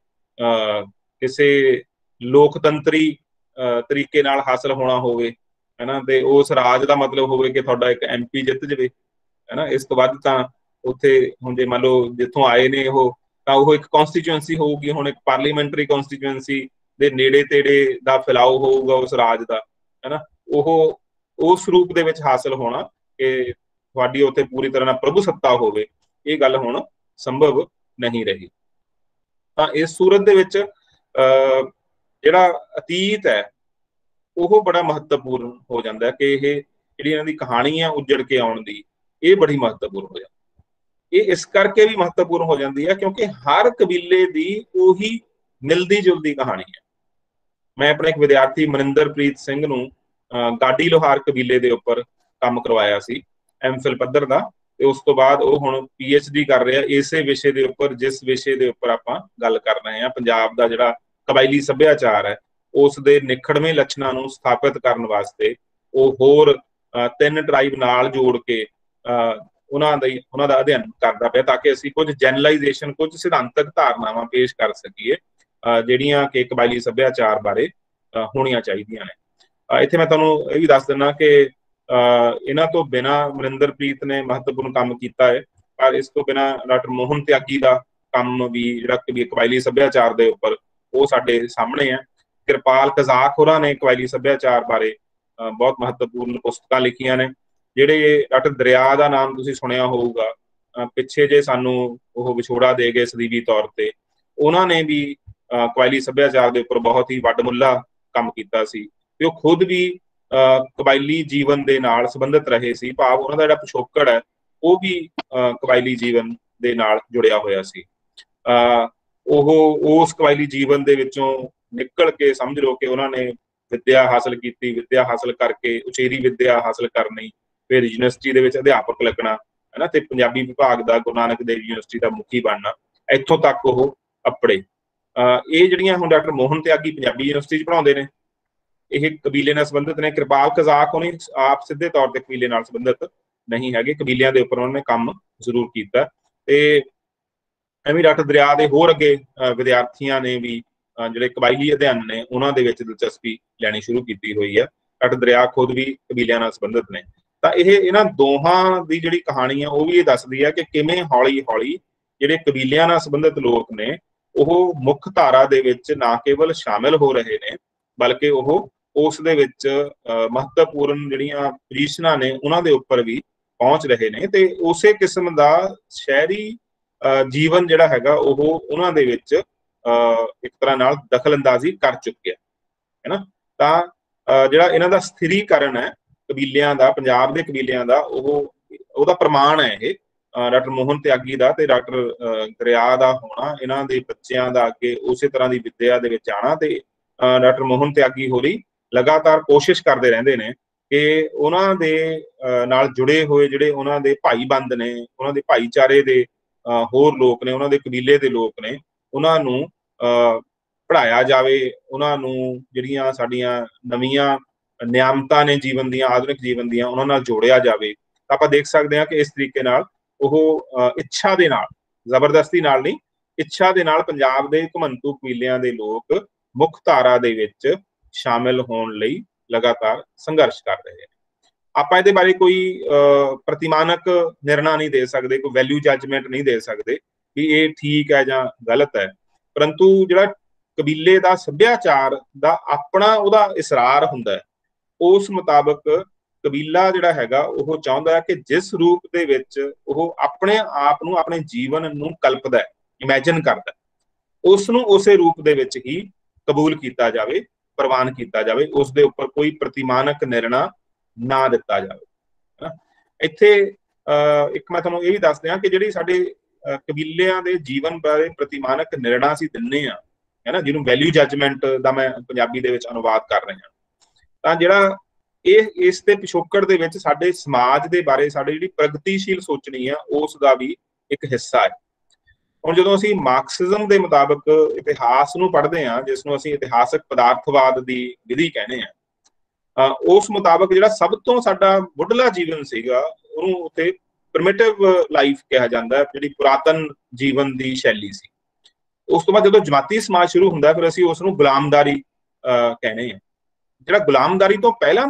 ਕਿਸੇ ਲੋਕਤੰਤਰੀ ਤਰੀਕੇ ਨਾਲ ਹਾਸਲ ਹੋਣਾ ਹੋਵੇ, ਹੈ ਨਾ, ਤੇ ਉਸ ਰਾਜ ਦਾ ਮਤਲਬ ਹੋਵੇ ਕਿ ਤੁਹਾਡਾ ਇੱਕ MP ਜਿੱਤ ਜਾਵੇ, ਹੈ ਨਾ। ਇਸ ਤੋਂ ਵੱਧ ਤਾਂ ਉੱਥੇ ਹੁਣ ਜੇ ਮੰਨ ਲਓ ਜਿੱਥੋਂ ਆਏ ਨੇ ਉਹ, ਤਾਂ ਉਹ ਇੱਕ ਕੌਂਸਟੀਚੁਐਂਸੀ ਹੋਊਗੀ, ਹੁਣ ਇੱਕ ਪਾਰਲੀਮੈਂਟਰੀ ਕੌਂਸਟੀਚੁਐਂਸੀ ਦੇ ਨੇੜੇ ਤੇੜੇ ਦਾ ਫੈਲਾਓ ਹੋਊਗਾ ਉਸ ਰਾਜ ਦਾ, ਹੈ ਨਾ। ਉਹ ਉਸ ਰੂਪ ਦੇ ਵਿੱਚ ਹਾਸਲ ਹੋਣਾ ਕਿ ਤੁਹਾਡੀ ਉੱਥੇ ਪੂਰੀ ਤਰ੍ਹਾਂ ਨਾਲ ਪ੍ਰਭੂ ਸੱਤਾ ਹੋਵੇ, ਇਹ ਗੱਲ ਹੁਣ ਸੰਭਵ ਨਹੀਂ ਰਹੀ। ਤਾਂ ਇਸ ਸੂਰਤ ਦੇ ਵਿੱਚ ਜਿਹੜਾ ਅਤੀਤ ਹੈ ਉਹ ਬੜਾ ਮਹੱਤਵਪੂਰਨ ਹੋ ਜਾਂਦਾ ਹੈ ਕਿ ਇਹ ਜਿਹੜੀ ਇਹਨਾਂ ਦੀ ਕਹਾਣੀ ਆ ਉੱਜੜ ਕੇ ਆਉਣ ਦੀ, ਇਹ ਬੜੀ ਮਹੱਤਵਪੂਰਨ ਹੋ ਜਾਂਦੀ। ਇਹ ਇਸ ਕਰਕੇ ਵੀ ਮਹੱਤਵਪੂਰਨ ਹੋ ਜਾਂਦੀ ਹੈ ਕਿਉਂਕਿ ਹਰ ਕਬੀਲੇ ਦੀ ਉਹੀ ਮਿਲਦੀ ਜੁਲਦੀ ਕਹਾਣੀ ਹੈ। ਮੈਂ ਆਪਣੇ ਇੱਕ ਵਿਦਿਆਰਥੀ ਮਨਿੰਦਰਪ੍ਰੀਤ ਸਿੰਘ ਨੂੰ ਗਾਡੀ ਲੋਹਾਰ ਕਬੀਲੇ ਦੇ ਉੱਪਰ ਕੰਮ ਕਰਵਾਇਆ ਸੀ ਐਮਫਿਲ ਪੱਧਰ ਦਾ, ਤੇ ਉਸ ਤੋਂ ਬਾਅਦ ਉਹ ਹੁਣ PhD ਕਰ ਰਿਹਾ ਇਸੇ ਵਿਸ਼ੇ ਦੇ ਉੱਪਰ, ਜਿਸ ਵਿਸ਼ੇ ਦੇ ਉੱਪਰ ਆਪਾਂ ਗੱਲ ਕਰ ਰਹੇ ਹਾਂ। ਪੰਜਾਬ ਦਾ ਜਿਹੜਾ ਕਬਾਇਲੀ ਸੱਭਿਆਚਾਰ ਹੈ ਉਸ ਦੇ ਨਿਖੜਵੇਂ ਲੱਛਣਾਂ ਨੂੰ ਸਥਾਪਿਤ ਕਰਨ ਵਾਸਤੇ ਉਹ ਹੋਰ 3 ਟਰਾਈਬ ਨਾਲ ਜੋੜ ਕੇ ਉਹਨਾਂ ਦਾ ਅਧਿਐਨ ਕਰਦਾ ਪਿਆ, ਤਾਂ ਕਿ ਅਸੀਂ ਕੁਝ ਜੈਨਰਲਾਈਜੇਸ਼ਨ, ਕੁਝ ਸਿਧਾਂਤਕ ਧਾਰਨਾਵਾਂ ਪੇਸ਼ ਕਰ ਸਕੀਏ ਜਿਹੜੀਆਂ ਕਿ ਕਬਾਇਲੀ ਸੱਭਿਆਚਾਰ ਬਾਰੇ ਹੋਣੀਆਂ ਚਾਹੀਦੀਆਂ ਨੇ। ਇੱਥੇ ਮੈਂ ਤੁਹਾਨੂੰ ਇਹ ਵੀ ਦੱਸ ਦਿੰਦਾ ਕਿ ਇਹਨਾਂ ਤੋਂ ਬਿਨਾਂ ਮਨਿੰਦਰਪ੍ਰੀਤ ਨੇ ਮਹੱਤਵਪੂਰਨ ਕੰਮ ਕੀਤਾ ਹੈ, ਪਰ ਇਸ ਤੋਂ ਬਿਨਾਂ ਡਾਕਟਰ ਮੋਹਨ ਤਿਆਗੀ ਦਾ ਕੰਮ ਵੀ ਜਿਹੜਾ ਕਿ ਕਬਾਇਲੀ ਸੱਭਿਆਚਾਰ ਦੇ ਉੱਪਰ, ਉਹ ਸਾਡੇ ਸਾਹਮਣੇ ਹੈ। ਕਿਰਪਾਲ ਕਜ਼ਾਕ ਹੋਰਾਂ ਨੇ ਕਬਾਇਲੀ ਸੱਭਿਆਚਾਰ ਬਾਰੇ ਬਹੁਤ ਮਹੱਤਵਪੂਰਨ ਪੁਸਤਕਾਂ ਲਿਖੀਆਂ ਨੇ। ਜਿਹੜੇ ਡਾਕਟਰ ਦਰਿਆ ਦਾ ਨਾਮ ਤੁਸੀਂ ਸੁਣਿਆ ਹੋਊਗਾ, ਪਿੱਛੇ ਜੇ ਸਾਨੂੰ ਉਹ ਵਿਛੋੜਾ ਦੇ ਗਏ ਸਦੀਵੀ ਤੌਰ ਤੇ, ਉਹਨਾਂ ਨੇ ਵੀ ਕਬਾਇਲੀ ਸੱਭਿਆਚਾਰ ਦੇ ਉੱਪਰ ਬਹੁਤ ਹੀ ਵੱਡਮੁੱਲਾ ਕੰਮ ਕੀਤਾ ਸੀ, ਤੇ ਉਹ ਖੁਦ ਵੀ ਕਬਾਇਲੀ ਜੀਵਨ ਦੇ ਨਾਲ ਸੰਬੰਧਿਤ ਰਹੇ ਸੀ, ਭਾਵ ਉਹਨਾਂ ਦਾ ਜਿਹੜਾ ਪਿਛੋਕੜ ਹੈ ਉਹ ਵੀ ਕਬਾਇਲੀ ਜੀਵਨ ਦੇ ਨਾਲ ਜੁੜਿਆ ਹੋਇਆ ਸੀ। ਉਹ ਉਸ ਕਬਾਇਲੀ ਜੀਵਨ ਦੇ ਵਿੱਚੋਂ ਨਿਕਲ ਕੇ ਸਮਝ ਲਓ ਕਿ ਉਹਨਾਂ ਨੇ ਵਿੱਦਿਆ ਹਾਸਲ ਕੀਤੀ, ਵਿੱਦਿਆ ਹਾਸਲ ਕਰਕੇ ਉਚੇਰੀ ਵਿੱਦਿਆ ਹਾਸਲ ਕਰਨੀ, ਫਿਰ ਯੂਨੀਵਰਸਿਟੀ ਦੇ ਵਿੱਚ ਅਧਿਆਪਕ ਲੱਗਣਾ, ਹੈ ਨਾ, ਤੇ ਪੰਜਾਬੀ ਵਿਭਾਗ ਦਾ ਗੁਰੂ ਨਾਨਕ ਦੇਵ ਯੂਨੀਵਰਸਿਟੀ ਦਾ ਮੁਖੀ ਬਣਨਾ, ਇੱਥੋਂ ਤੱਕ ਉਹ ਅੱਪੜੇ। ਇਹ ਜਿਹੜੀਆਂ ਹੁਣ ਡਾਕਟਰ ਮੋਹਨ ਤਿਆਗੀ ਪੰਜਾਬੀ ਯੂਨੀਵਰਸਿਟੀ 'ਚ ਪੜ੍ਹਾਉਂਦੇ ਨੇ, ਇਹ ਕਬੀਲੇ ਨਾਲ ਸੰਬੰਧਿਤ ਨੇ। ਕਿਰਪਾਲ ਕਜ਼ਾਕ ਉਹਨੇ ਆਪ ਸਿੱਧੇ ਤੌਰ ਤੇ ਕਬੀਲੇ ਨਾਲ ਸੰਬੰਧਿਤ ਨਹੀਂ ਹੈਗੇ, ਕਬੀਲਿਆਂ ਦੇ ਉੱਪਰ ਉਹਨਾਂ ਨੇ ਕੰਮ ਜ਼ਰੂਰ ਕੀਤਾ। ਤੇ ਐਵੇਂ ਡਾਕਟਰ ਦਰਿਆ ਦੇ ਹੋਰ ਅੱਗੇ ਵਿਦਿਆਰਥੀਆਂ ਨੇ ਵੀ ਜਿਹੜੇ ਕਬਾਇਲੀ ਅਧਿਐਨ ਨੇ ਉਹਨਾਂ ਦੇ ਵਿੱਚ ਦਿਲਚਸਪੀ ਲੈਣੀ ਸ਼ੁਰੂ ਕੀਤੀ ਹੋਈ ਹੈ। ਡਾਕਟਰ ਦਰਿਆ ਖੁਦ ਵੀ ਕਬੀਲਿਆਂ ਨਾਲ ਸੰਬੰਧਿਤ ਨੇ। ਤਾਂ ਇਹਨਾਂ ਦੋਹਾਂ ਦੀ ਜਿਹੜੀ ਕਹਾਣੀ ਆ ਉਹ ਵੀ ਇਹ ਦੱਸਦੀ ਹੈ ਕਿ ਕਿਵੇਂ ਹੌਲੀ ਹੌਲੀ ਜਿਹੜੇ ਕਬੀਲਿਆਂ ਨਾਲ ਸੰਬੰਧਿਤ ਲੋਕ ਨੇ ਉਹ ਮੁੱਖ ਧਾਰਾ ਦੇ ਵਿੱਚ ਨਾ ਕੇਵਲ ਸ਼ਾਮਿਲ ਹੋ ਰਹੇ ਨੇ, ਬਲਕਿ ਉਹ ਉਸ ਦੇ ਵਿੱਚ ਮਹੱਤਵਪੂਰਨ ਜਿਹੜੀਆਂ ਪੋਜੀਸ਼ਨਾਂ ਨੇ ਉਹਨਾਂ ਦੇ ਉੱਪਰ ਵੀ ਪਹੁੰਚ ਰਹੇ ਨੇ, ਤੇ ਉਸੇ ਕਿਸਮ ਦਾ ਸ਼ਹਿਰੀ ਜੀਵਨ ਜਿਹੜਾ ਹੈਗਾ ਉਹ ਉਹਨਾਂ ਦੇ ਵਿੱਚ ਇੱਕ ਤਰ੍ਹਾਂ ਨਾਲ ਦਖਲ ਅੰਦਾਜ਼ੀ ਕਰ ਚੁੱਕਿਆ ਹੈ ਨਾ। ਤਾਂ ਜਿਹੜਾ ਇਹਨਾਂ ਦਾ ਸਥਿਰੀਕਰਨ ਹੈ ਕਬੀਲਿਆਂ ਦਾ, ਪੰਜਾਬ ਦੇ ਕਬੀਲਿਆਂ ਦਾ, ਉਹਦਾ ਪ੍ਰਮਾਣ ਹੈ ਇਹ ਡਾਕਟਰ ਮੋਹਨ ਤਿਆਗੀ ਦਾ ਤੇ ਡਾਕਟਰ ਦਰਿਆ ਦਾ ਹੋਣਾ, ਇਹਨਾਂ ਦੇ ਬੱਚਿਆਂ ਦਾ ਅੱਗੇ ਉਸੇ ਤਰ੍ਹਾਂ ਦੀ ਵਿੱਦਿਆ ਦੇ ਵਿੱਚ ਆਉਣਾ। ਤੇ ਡਾਕਟਰ ਮੋਹਨ ਤਿਆਗੀ ਹੋਰੀ ਲਗਾਤਾਰ ਕੋਸ਼ਿਸ਼ ਕਰਦੇ ਰਹਿੰਦੇ ਨੇ ਕਿ ਉਹਨਾਂ ਦੇ ਨਾਲ ਜੁੜੇ ਹੋਏ ਜਿਹੜੇ ਉਹਨਾਂ ਦੇ ਭਾਈਬੰਦ ਨੇ, ਉਹਨਾਂ ਦੇ ਭਾਈਚਾਰੇ ਦੇ ਹੋਰ ਲੋਕ ਨੇ, ਉਹਨਾਂ ਦੇ ਕਬੀਲੇ ਦੇ ਲੋਕ ਨੇ, ਉਹਨਾਂ ਨੂੰ ਪੜ੍ਹਾਇਆ ਜਾਵੇ, ਉਹਨਾਂ ਨੂੰ ਜਿਹੜੀਆਂ ਸਾਡੀਆਂ ਨਵੀਆਂ ਨਿਯਮਤਾਂ ਨੇ ਜੀਵਨ ਦੀਆਂ, ਆਧੁਨਿਕ ਜੀਵਨ ਦੀਆਂ, ਉਹਨਾਂ ਨਾਲ ਜੋੜਿਆ ਜਾਵੇ। ਤਾਂ ਆਪਾਂ ਦੇਖ ਸਕਦੇ ਹਾਂ ਕਿ ਇਸ ਤਰੀਕੇ ਨਾਲ ਉਹ ਇੱਛਾ ਦੇ ਨਾਲ, ਜ਼ਬਰਦਸਤੀ ਨਾਲ ਨਹੀਂ, ਇੱਛਾ ਦੇ ਨਾਲ ਪੰਜਾਬ ਦੇ ਘੁਮੰਤੂ ਕਬੀਲਿਆਂ ਦੇ ਲੋਕ ਮੁੱਖ ਧਾਰਾ ਦੇ ਵਿੱਚ ਸ਼ਾਮਿਲ ਹੋਣ ਲਈ ਲਗਾਤਾਰ ਸੰਘਰਸ਼ ਕਰ ਰਹੇ ਨੇ। ਆਪਾਂ ਇਹਦੇ ਬਾਰੇ ਕੋਈ ਪ੍ਰਤੀਮਾਨਕ ਨਿਰਣਾ ਨਹੀਂ ਦੇ ਸਕਦੇ, ਕੋਈ ਵੈਲਿਊ ਜੱਜਮੈਂਟ ਨਹੀਂ ਦੇ ਸਕਦੇ ਕਿ ਇਹ ਠੀਕ ਹੈ ਜਾਂ ਗਲਤ ਹੈ, ਪਰੰਤੂ ਜਿਹੜਾ ਕਬੀਲੇ ਦਾ ਸੱਭਿਆਚਾਰ ਦਾ ਆਪਣਾ ਉਹਦਾ ਇਸਰਾਰ ਹੁੰਦਾ ਹੈ, ਉਸ ਮੁਤਾਬਕ ਕਬੀਲਾ ਜਿਹੜਾ ਹੈਗਾ ਉਹ ਚਾਹੁੰਦਾ ਹੈ ਕਿ ਜਿਸ ਰੂਪ ਦੇ ਵਿੱਚ ਉਹ ਆਪਣੇ ਆਪ ਨੂੰ, ਆਪਣੇ ਜੀਵਨ ਨੂੰ ਕਲਪਦਾ ਹੈ, ਇਮੈਜਿਨ ਕਰਦਾ, ਉਸ ਨੂੰ ਉਸੇ ਰੂਪ ਦੇ ਵਿੱਚ ਹੀ ਕਬੂਲ ਕੀਤਾ ਜਾਵੇ, ਪ੍ਰਵਾਨ ਕੀਤਾ ਜਾਵੇ, ਉਸ ਦੇ ਉੱਪਰ ਕੋਈ ਪ੍ਰਤੀਮਾਨਕ ਨਿਰਣਾ ਨਾ ਦਿੱਤਾ ਜਾਵੇ। ਇੱਥੇ ਇੱਕ ਮੈਂ ਤੁਹਾਨੂੰ ਇਹ ਵੀ ਦੱਸ ਦਿਆਂ ਕਿ ਜਿਹੜੀ ਸਾਡੇ ਕਬੀਲਿਆਂ ਦੇ ਜੀਵਨ ਬਾਰੇ ਪ੍ਰਤੀਮਾਨਕ ਨਿਰਣਾ ਅਸੀਂ ਦਿੰਦੇ ਹਾਂ, ਹੈ ਨਾ, ਜਿਹਨੂੰ ਵੈਲਿਊ ਜੱਜਮੈਂਟ ਦਾ ਮੈਂ ਪੰਜਾਬੀ ਦੇ ਵਿੱਚ ਅਨੁਵਾਦ ਕਰ ਰਿਹਾ, ਤਾਂ ਜਿਹੜਾ ਇਸ ਦੇ ਪਿਛੋਕੜ ਦੇ ਵਿੱਚ ਸਾਡੇ ਸਮਾਜ ਦੇ ਬਾਰੇ ਸਾਡੀ ਜਿਹੜੀ ਪ੍ਰਗਤੀਸ਼ੀਲ ਸੋਚਣੀ ਆ ਉਸ ਦਾ ਵੀ ਇੱਕ ਹਿੱਸਾ ਹੈ। ਹੁਣ ਜਦੋਂ ਅਸੀਂ ਮਾਰਕਸਿਜ਼ਮ ਦੇ ਮੁਤਾਬਕ ਇਤਿਹਾਸ ਨੂੰ ਪੜ੍ਹਦੇ ਹਾਂ, ਜਿਸ ਨੂੰ ਅਸੀਂ ਇਤਿਹਾਸਕ ਪਦਾਰਥਵਾਦ ਦੀ ਵਿਧੀ ਕਹਿੰਦੇ ਹਾਂ, ਉਸ ਮੁਤਾਬਕ ਜਿਹੜਾ ਸਭ ਤੋਂ ਸਾਡਾ ਮੁੱਢਲਾ ਜੀਵਨ ਸੀਗਾ ਉਹਨੂੰ ਉੱਥੇ ਪ੍ਰਿਮਿਟਿਵ ਲਾਈਫ ਕਿਹਾ ਜਾਂਦਾ, ਜਿਹੜੀ ਪੁਰਾਤਨ ਜੀਵਨ ਦੀ ਸ਼ੈਲੀ ਸੀ। ਉਸ ਤੋਂ ਬਾਅਦ ਜਦੋਂ ਜਮਾਤੀ ਸਮਾਜ ਸ਼ੁਰੂ ਹੁੰਦਾ ਫਿਰ ਅਸੀਂ ਉਸ ਨੂੰ ਗੁਲਾਮਦਾਰੀ ਕਹਿੰਦੇ ਹਾਂ। ਜਿਹੜਾ ਗੁਲਾਮਦਾਰੀ ਤੋਂ ਪਹਿਲਾਂ ਦਾ ਜੀਵਨ ਹੈ ਉਸ ਨੂੰ ਪ੍ਰਿਮਿਟਿਵ ਕਮਿਊਨਿਜ਼ਮ ਵੀ ਕਿਹਾ ਜਾਂਦਾ ਹੈ ਨਾ, ਕਿ ਉਦੋਂ ਗੁਲਾਮੀ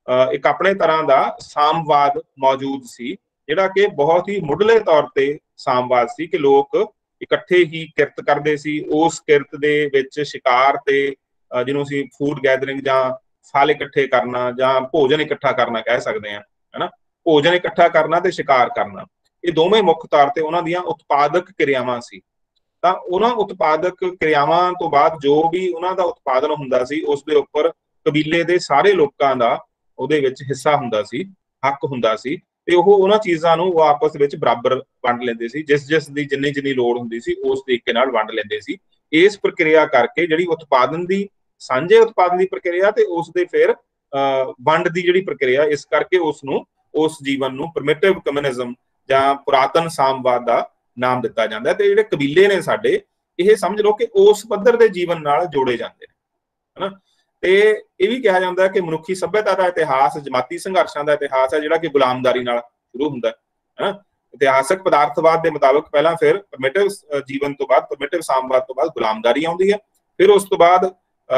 ਇੱਕ ਆਪਣੇ ਤਰ੍ਹਾਂ ਦਾ ਸਾਮਵਾਦ ਮੌਜੂਦ ਸੀ, ਜਿਹੜਾ ਕਿ ਬਹੁਤ ਹੀ ਮੁੱਢਲੇ ਤੌਰ ਤੇ ਸਾਮਵਾਦ ਸੀ ਕਿ ਲੋਕ ਇਕੱਠੇ ਹੀ ਕਿਰਤ ਕਰਦੇ ਸੀ। ਉਸ ਕਿਰਤ ਦੇ ਵਿੱਚ ਸ਼ਿਕਾਰ ਤੇ ਜਿਹਨੂੰ ਅਸੀਂ ਫੂਡ ਗੈਦਰਿੰਗ ਜਾਂ ਫਲ ਇਕੱਠੇ ਕਰਨਾ ਜਾਂ ਭੋਜਨ ਇਕੱਠਾ ਕਰਨਾ ਕਹਿ ਸਕਦੇ ਹਾਂ, ਹਨਾ। ਭੋਜਨ ਇਕੱਠਾ ਕਰਨਾ ਤੇ ਸ਼ਿਕਾਰ ਕਰਨਾ, ਇਹ ਦੋਵੇਂ ਮੁੱਖ ਤੌਰ ਤੇ ਉਹਨਾਂ ਦੀਆਂ ਉਤਪਾਦਕ ਕਿਰਿਆਵਾਂ ਸੀ। ਤਾਂ ਉਹਨਾਂ ਉਤਪਾਦਕ ਕਿਰਿਆਵਾਂ ਤੋਂ ਬਾਅਦ ਜੋ ਵੀ ਉਹਨਾਂ ਦਾ ਉਤਪਾਦਨ ਹੁੰਦਾ ਸੀ, ਉਸ ਦੇ ਉੱਪਰ ਕਬੀਲੇ ਦੇ ਸਾਰੇ ਲੋਕਾਂ ਦਾ ਉਹਦੇ ਵਿੱਚ ਹਿੱਸਾ ਹੁੰਦਾ ਸੀ, ਹੱਕ ਹੁੰਦਾ ਸੀ, ਤੇ ਉਹ ਉਹਨਾਂ ਚੀਜ਼ਾਂ ਨੂੰ ਉਹ ਆਪਸ ਵਿੱਚ ਬਰਾਬਰ ਵੰਡ ਲੈਂਦੇ ਸੀ। ਜਿਸ ਦੀ ਜਿੰਨੀ ਲੋੜ ਹੁੰਦੀ ਸੀ ਉਸ ਤਰੀਕੇ ਨਾਲ ਵੰਡ ਲੈਂਦੇ ਸੀ। ਇਸ ਪ੍ਰਕਿਰਿਆ ਕਰਕੇ ਜਿਹੜੀ ਉਤਪਾਦਨ ਦੀ ਸਾਂਝੇ ਉਤਪਾਦਨ ਦੀ ਪ੍ਰਕਿਰਿਆ ਤੇ ਉਸ ਦੇ ਫਿਰ ਵੰਡ ਦੀ ਜਿਹੜੀ ਪ੍ਰਕਿਰਿਆ, ਇਸ ਕਰਕੇ ਉਸ ਜੀਵਨ ਨੂੰ ਪ੍ਰਿਮਿਟਿਵ ਕਮਿਊਨਿਜ਼ਮ ਜਾਂ ਪੁਰਾਤਨ ਸਾਮਵਾਦ ਦਾ ਨਾਮ ਦਿੱਤਾ ਜਾਂਦਾ ਹੈ। ਤੇ ਜਿਹੜੇ ਕਬੀਲੇ ਨੇ ਸਾਡੇ, ਇਹ ਸਮਝ ਲਓ ਕਿ ਉਸ ਪੱਧਰ ਦੇ ਜੀਵਨ ਨਾਲ ਜੋੜੇ ਜਾਂਦੇ ਨੇ, ਹਨਾ। ਤੇ ਇਹ ਵੀ ਕਿਹਾ ਜਾਂਦਾ ਕਿ ਮਨੁੱਖੀ ਸੱਭਿਅਤਾ ਦਾ ਇਤਿਹਾਸ ਜਮਾਤੀ ਸੰਘਰਸ਼ਾਂ ਦਾ ਇਤਿਹਾਸ ਹੈ, ਜਿਹੜਾ ਕਿ ਗੁਲਾਮਦਾਰੀ ਨਾਲ ਸ਼ੁਰੂ ਹੁੰਦਾ ਹੈ। ਇਤਿਹਾਸਕ ਪਦਾਰਥਵਾਦ ਦੇ ਮੁਤਾਬਕ ਪਹਿਲਾਂ ਫਿਰ ਪ੍ਰਿਮਿਟਿਵ ਜੀਵਨ ਤੋਂ ਬਾਅਦ, ਪ੍ਰਿਮਿਟਿਵ ਸਾਮਵਾਦ ਤੋਂ ਬਾਅਦ ਗੁਲਾਮਦਾਰੀ ਆਉਂਦੀ ਹੈ, ਫਿਰ ਉਸ ਤੋਂ ਬਾਅਦ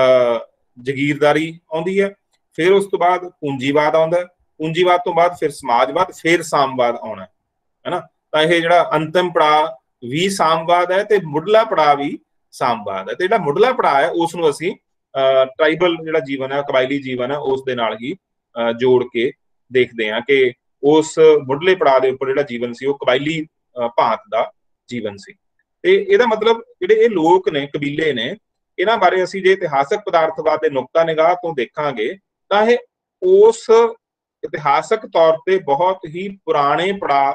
ਜਗੀਰਦਾਰੀ ਆਉਂਦੀ ਹੈ, ਫਿਰ ਉਸ ਤੋਂ ਬਾਅਦ ਪੂੰਜੀਵਾਦ ਆਉਂਦਾ, ਪੂੰਜੀਵਾਦ ਤੋਂ ਬਾਅਦ ਫਿਰ ਸਮਾਜਵਾਦ, ਫਿਰ ਸਾਮਵਾਦ ਆਉਣਾ ਹੈ ਨਾ। ਤਾਂ ਇਹ ਜਿਹੜਾ ਅੰਤਿਮ ਪੜਾਅ ਵੀ ਸਾਮਵਾਦ ਹੈ ਤੇ ਮੁੱਢਲਾ ਪੜਾਅ ਵੀ ਸਾਮਵਾਦ ਹੈ। ਤੇ ਜਿਹੜਾ ਮੁੱਢਲਾ ਪੜਾਅ ਹੈ ਉਸ ਨੂੰ ਅਸੀਂ ਟ੍ਰਾਈਬਲ ਜਿਹੜਾ ਜੀਵਨ ਹੈ, ਕਬਾਇਲੀ ਜੀਵਨ ਹੈ, ਉਸ ਦੇ ਨਾਲ ਹੀ ਜੋੜ ਕੇ ਦੇਖਦੇ ਹਾਂ ਕਿ ਉਸ ਮੁੱਢਲੇ ਪੜਾਅ ਦੇ ਉੱਪਰ ਜਿਹੜਾ ਜੀਵਨ ਸੀ ਉਹ ਕਬਾਇਲੀ ਭਾਂਤ ਦਾ ਜੀਵਨ ਸੀ। ਤੇ ਇਹਦਾ ਮਤਲਬ ਜਿਹੜੇ ਇਹ ਲੋਕ ਨੇ, ਕਬੀਲੇ ਨੇ, ਇਹਨਾਂ ਬਾਰੇ ਅਸੀਂ ਜੇ ਇਤਿਹਾਸਕ ਪਦਾਰਥਵਾਦ ਦੇ ਨੁਕਤਾ ਨਿਗਾਹ ਤੋਂ ਦੇਖਾਂਗੇ ਤਾਂ ਇਹ ਉਸ ਇਤਿਹਾਸਕ ਤੌਰ ਤੇ ਬਹੁਤ ਹੀ ਪੁਰਾਣੇ ਪੜਾਅ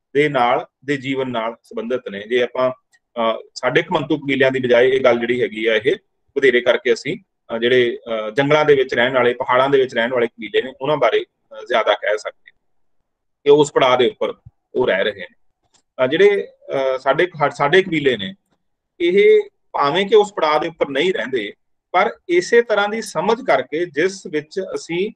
ਦੇ ਜੀਵਨ ਨਾਲ ਸੰਬੰਧਿਤ ਨੇ। ਜੇ ਆਪਾਂ ਸਾਡੇ ਘਮੰਤੂ ਕਬੀਲਿਆਂ ਦੀ ਬਜਾਏ ਇਹ ਗੱਲ ਜਿਹੜੀ ਹੈਗੀ ਆ, ਇਹ ਵਧੇਰੇ ਕਰਕੇ ਅਸੀਂ ਜਿਹੜੇ ਜੰਗਲਾਂ ਦੇ ਵਿੱਚ ਰਹਿਣ ਵਾਲੇ, ਪਹਾੜਾਂ ਦੇ ਵਿੱਚ ਰਹਿਣ ਵਾਲੇ ਕਬੀਲੇ ਨੇ, ਉਹਨਾਂ ਬਾਰੇ ਜ਼ਿਆਦਾ ਕਹਿ ਸਕਦੇ ਕਿ ਉਸ ਪੜਾਅ ਦੇ ਉੱਪਰ ਉਹ ਰਹਿ ਰਹੇ ਨੇ। ਜਿਹੜੇ ਸਾਡੇ ਕਬੀਲੇ ਨੇ, ਇਹ ਭਾਵੇਂ ਕਿ ਉਸ ਪੜਾਅ ਦੇ ਉੱਪਰ ਨਹੀਂ ਰਹਿੰਦੇ, ਪਰ ਇਸੇ ਤਰ੍ਹਾਂ ਦੀ ਸਮਝ ਕਰਕੇ ਜਿਸ ਵਿੱਚ ਅਸੀਂ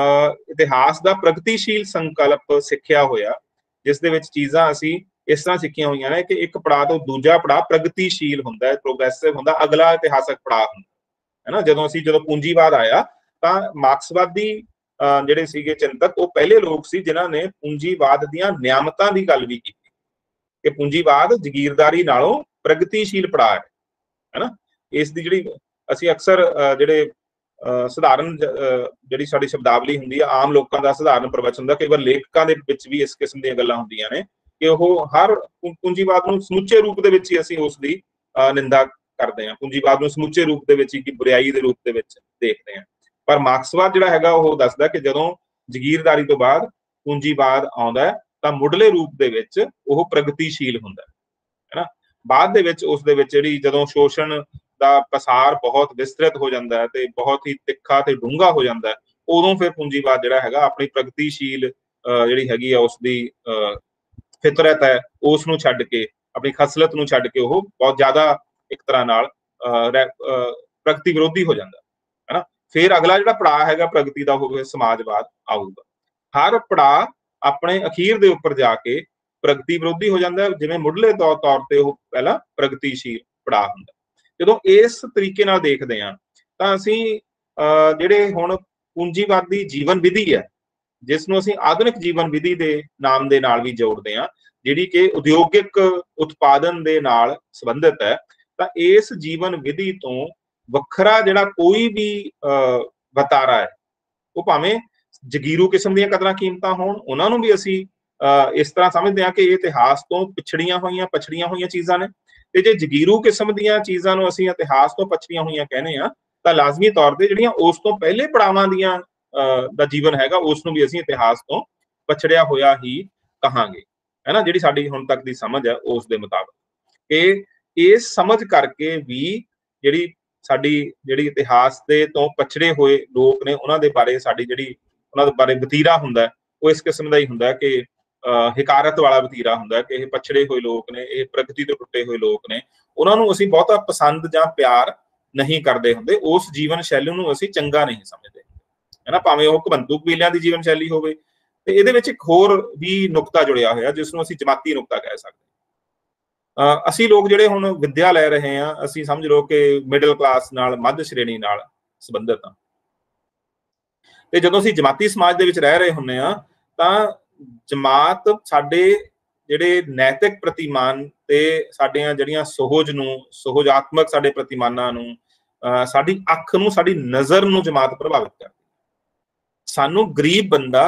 ਇਤਿਹਾਸ ਦਾ ਪ੍ਰਗਤੀਸ਼ੀਲ ਸੰਕਲਪ ਸਿੱਖਿਆ ਹੋਇਆ, ਜਿਸ ਦੇ ਵਿੱਚ ਚੀਜ਼ਾਂ ਅਸੀਂ ਇਸ ਤਰ੍ਹਾਂ ਸਿੱਖੀਆਂ ਹੋਈਆਂ ਨੇ ਕਿ ਇੱਕ ਪੜਾਅ ਤੋਂ ਦੂਜਾ ਪੜਾਅ ਪ੍ਰਗਤੀਸ਼ੀਲ ਹੁੰਦਾ ਹੈ, ਪ੍ਰੋਗਰੈਸਿਵ ਹੁੰਦਾ, ਅਗਲਾ ਇਤਿਹਾਸਕ ਪੜਾਅ ਹੁੰਦਾ ਹੈ ਨਾ। ਜਦੋਂ ਪੂੰਜੀਵਾਦ ਆਇਆ ਤਾਂ ਮਾਰਕਸਵਾਦੀ ਜਿਹੜੇ ਸੀਗੇ ਚਿੰਤਕ, ਉਹ ਪਹਿਲੇ ਲੋਕ ਸੀ ਜਿਨ੍ਹਾਂ ਨੇ ਪੂੰਜੀਵਾਦ ਦੀਆਂ ਨਿਆਮਤਾਂ ਦੀ ਗੱਲ ਵੀ ਕੀਤੀ ਕਿ ਪੂੰਜੀਵਾਦ ਜਗੀਰਦਾਰੀ ਨਾਲੋਂ ਪ੍ਰਗਤੀਸ਼ੀਲ ਪੜਾਅ ਹੈ ਨਾ। ਇਸ ਦੀ ਜਿਹੜੀ ਅਸੀਂ ਅਕਸਰ ਜਿਹੜੇ ਸਧਾਰਨ ਜਿਹੜੀ ਸਾਡੀ ਸ਼ਬਦਾਵਲੀ ਹੁੰਦੀ ਆ, ਆਮ ਲੋਕਾਂ ਦਾ ਸਧਾਰਨ ਪ੍ਰਵਚਨ ਦਾ, ਕਈ ਵਾਰ ਲੇਖਕਾਂ ਦੇ ਵਿੱਚ ਵੀ ਇਸ ਕਿਸਮ ਦੀਆਂ ਗੱਲਾਂ ਹੁੰਦੀਆਂ ਨੇ ਕਿ ਉਹ ਹਰ ਪੂੰਜੀਵਾਦ ਨੂੰ ਸਮੁੱਚੇ ਰੂਪ ਦੇ ਵਿੱਚ ਹੀ ਅਸੀਂ ਉਸ ਦੀ ਨਿੰਦਾ ਕਰਦੇ ਹਾਂ, ਪੂੰਜੀਵਾਦ ਨੂੰ ਸਮੁੱਚੇ ਰੂਪ ਦੇ ਵਿੱਚ ਹੀ ਬੁਰਾਈ ਦੇ ਰੂਪ ਦੇ ਵਿੱਚ ਦੇਖਦੇ ਹਾਂ। ਪਰ ਮਾਰਕਸਵਾਦ ਜਿਹੜਾ ਹੈਗਾ ਉਹ ਦੱਸਦਾ ਕਿ ਜਦੋਂ ਜਗੀਰਦਾਰੀ ਤੋਂ ਬਾਅਦ ਪੂੰਜੀਵਾਦ ਆਉਂਦਾ ਤਾਂ ਮੁੱਢਲੇ ਰੂਪ ਦੇ ਵਿੱਚ ਉਹ ਪ੍ਰਗਤੀਸ਼ੀਲ ਹੁੰਦਾ ਹੈ ਨਾ। ਬਾਅਦ ਦੇ ਵਿੱਚ ਉਸ ਦੇ ਵਿੱਚ ਜਿਹੜੀ ਜਦੋਂ ਸ਼ੋਸ਼ਣ ਦਾ ਪਸਾਰ ਬਹੁਤ ਵਿਸਤ੍ਰਿਤ ਹੋ ਜਾਂਦਾ ਹੈ ਤੇ ਬਹੁਤ ਹੀ ਤਿੱਖਾ ਤੇ ਡੂੰਘਾ ਹੋ ਜਾਂਦਾ ਹੈ, ਉਦੋਂ ਫਿਰ ਪੂੰਜੀਵਾਦ ਜਿਹੜਾ ਹੈਗਾ ਆਪਣੀ ਪ੍ਰਗਤੀਸ਼ੀਲ ਜਿਹੜੀ ਹੈਗੀ ਆ, ਉਸ ਦੀ ਫਿਤਰਤ ਹੈ, ਉਸ ਨੂੰ ਛੱਡ ਕੇ, ਆਪਣੀ ਖਸਲਤ ਨੂੰ ਛੱਡ ਕੇ ਉਹ ਬਹੁਤ ਜ਼ਿਆਦਾ ਇੱਕ ਤਰ੍ਹਾਂ ਨਾਲ ਪ੍ਰਗਤੀ ਵਿਰੋਧੀ ਹੋ ਜਾਂਦਾ ਹੈ ਨਾ। ਫਿਰ ਅਗਲਾ ਜਿਹੜਾ ਪੜਾਅ ਹੈਗਾ ਪ੍ਰਗਤੀ ਦਾ, ਉਹ ਸਮਾਜਵਾਦ ਆਊਗਾ। ਹਰ ਪੜਾਅ ਆਪਣੇ ਅਖੀਰ ਦੇ ਉੱਪਰ ਜਾ ਕੇ ਪ੍ਰਗਤੀ ਵਿਰੋਧੀ ਹੋ ਜਾਂਦਾ ਹੈ, ਜਿਵੇਂ ਮੁੱਢਲੇ ਤੌਰ ਤੇ ਉਹ ਪਹਿਲਾਂ ਪ੍ਰਗਤੀਸ਼ੀਲ ਪੜਾਅ ਹੁੰਦਾ। ਜਦੋਂ ਇਸ ਤਰੀਕੇ ਨਾਲ ਦੇਖਦੇ ਹਾਂ ਤਾਂ ਅਸੀਂ ਜਿਹੜੇ ਹੁਣ ਪੂੰਜੀਵਾਦੀ ਜੀਵਨ ਵਿਧੀ ਹੈ, ਜਿਸ ਨੂੰ ਅਸੀਂ ਆਧੁਨਿਕ ਜੀਵਨ ਵਿਧੀ ਦੇ ਨਾਮ ਦੇ ਨਾਲ ਵੀ ਜੋੜਦੇ ਹਾਂ, ਜਿਹੜੀ ਕਿ ਉਦਯੋਗਿਕ ਉਤਪਾਦਨ ਦੇ ਨਾਲ ਸੰਬੰਧਿਤ ਹੈ, ਤਾਂ ਇਸ ਜੀਵਨ ਵਿਧੀ ਤੋਂ ਵੱਖਰਾ ਜਿਹੜਾ ਕੋਈ ਵੀ ਵਤਾਰਾ ਹੈ, ਉਹ ਭਾਵੇਂ ਜਗੀਰੂ ਕਿਸਮ ਦੀਆਂ ਕਦਰਾਂ ਕੀਮਤਾਂ ਹੋਣ, ਉਹਨਾਂ ਨੂੰ ਵੀ ਅਸੀਂ ਇਸ ਤਰ੍ਹਾਂ ਸਮਝਦੇ ਹਾਂ ਕਿ ਇਹ ਇਤਿਹਾਸ ਤੋਂ ਪਛੜੀਆਂ ਹੋਈਆਂ ਚੀਜ਼ਾਂ ਨੇ। ਤੇ ਜੇ ਜਗੀਰੂ ਕਿਸਮ ਦੀਆਂ ਚੀਜ਼ਾਂ ਨੂੰ ਅਸੀਂ ਇਤਿਹਾਸ ਤੋਂ ਪਛੜੀਆਂ ਹੋਈਆਂ ਕਹਿੰਦੇ ਹਾਂ, ਤਾਂ ਲਾਜ਼ਮੀ ਤੌਰ ਤੇ ਜਿਹੜੀਆਂ ਉਸ ਤੋਂ ਪਹਿਲੇ ਪੜਾਵਾਂ ਦੀਆਂ ਦਾ ਜੀਵਨ ਹੈਗਾ, ਉਸ ਨੂੰ ਵੀ ਅਸੀਂ ਇਤਿਹਾਸ ਤੋਂ ਪਛੜਿਆ ਹੋਇਆ ਹੀ ਕਹਾਂਗੇ, ਹੈ ਨਾ। ਜਿਹੜੀ ਸਾਡੀ ਹੁਣ ਤੱਕ ਦੀ ਸਮਝ ਹੈ ਉਸ ਦੇ ਮੁਤਾਬਕ, ਕਿ ਇਸ ਸਮਝ ਕਰਕੇ ਵੀ ਜਿਹੜੀ ਇਤਿਹਾਸ ਦੇ ਤੋਂ ਪਛੜੇ ਹੋਏ ਲੋਕ ਨੇ, ਉਹਨਾਂ ਦੇ ਬਾਰੇ ਉਹਨਾਂ ਦੇ ਬਾਰੇ ਵਤੀਰਾ ਹੁੰਦਾ, ਉਹ ਇਸ ਕਿਸਮ ਦਾ ਹੀ ਹੁੰਦਾ ਕਿ ਹਕਾਰਤ ਵਾਲਾ ਵਤੀਰਾ ਹੁੰਦਾ ਕਿ ਇਹ ਪਛੜੇ ਹੋਏ ਲੋਕ ਨੇ, ਇਹ ਪ੍ਰਗਤੀ ਤੋਂ ਟੁੱਟੇ ਹੋਏ ਲੋਕ ਨੇ, ਉਹਨਾਂ ਨੂੰ ਅਸੀਂ ਬਹੁਤਾ ਪਸੰਦ ਜਾਂ ਪਿਆਰ ਨਹੀਂ ਕਰਦੇ ਹੁੰਦੇ, ਉਸ ਜੀਵਨ ਸ਼ੈਲੀ ਨੂੰ ਅਸੀਂ ਚੰਗਾ ਨਹੀਂ ਸਮਝਦੇ, ਹੈ ਨਾ, ਭਾਵੇਂ ਉਹ ਘਮੰਤੂ ਕਬੀਲਿਆਂ ਦੀ ਜੀਵਨ ਸ਼ੈਲੀ ਹੋਵੇ। ਤੇ ਇਹਦੇ ਵਿੱਚ ਇੱਕ ਹੋਰ ਵੀ ਨੁਕਤਾ ਜੁੜਿਆ ਹੋਇਆ, ਜਿਸ ਨੂੰ ਅਸੀਂ ਜਮਾਤੀ ਨੁਕਤਾ ਕਹਿ ਸਕਦੇ ਹਾਂ। ਅਸੀਂ ਲੋਕ ਜਿਹੜੇ ਹੁਣ ਵਿੱਦਿਆ ਲੈ ਰਹੇ ਹਾਂ, ਅਸੀਂ ਸਮਝ ਲਓ ਕਿ ਮਿਡਲ ਕਲਾਸ ਨਾਲ, ਮੱਧ ਸ਼੍ਰੇਣੀ ਨਾਲ ਸੰਬੰਧਿਤ ਹਾਂ। ਤੇ ਜਦੋਂ ਅਸੀਂ ਜਮਾਤੀ ਸਮਾਜ ਦੇ ਵਿੱਚ ਰਹਿ ਰਹੇ ਹੁੰਦੇ ਆ ਤਾਂ ਜਮਾਤ ਸਾਡੇ ਜਿਹੜੇ ਨੈਤਿਕ ਪ੍ਰਤੀਮਾਨ ਤੇ ਸਾਡੀਆਂ ਜਿਹੜੀਆਂ ਸੁਹਜਾਤਮਕ ਸਾਡੇ ਪ੍ਰਤੀਮਾਨਾਂ ਨੂੰ, ਸਾਡੀ ਅੱਖ ਨੂੰ, ਸਾਡੀ ਨਜ਼ਰ ਨੂੰ ਜਮਾਤ ਪ੍ਰਭਾਵਿਤ ਕਰਦੀ। ਸਾਨੂੰ ਗਰੀਬ ਬੰਦਾ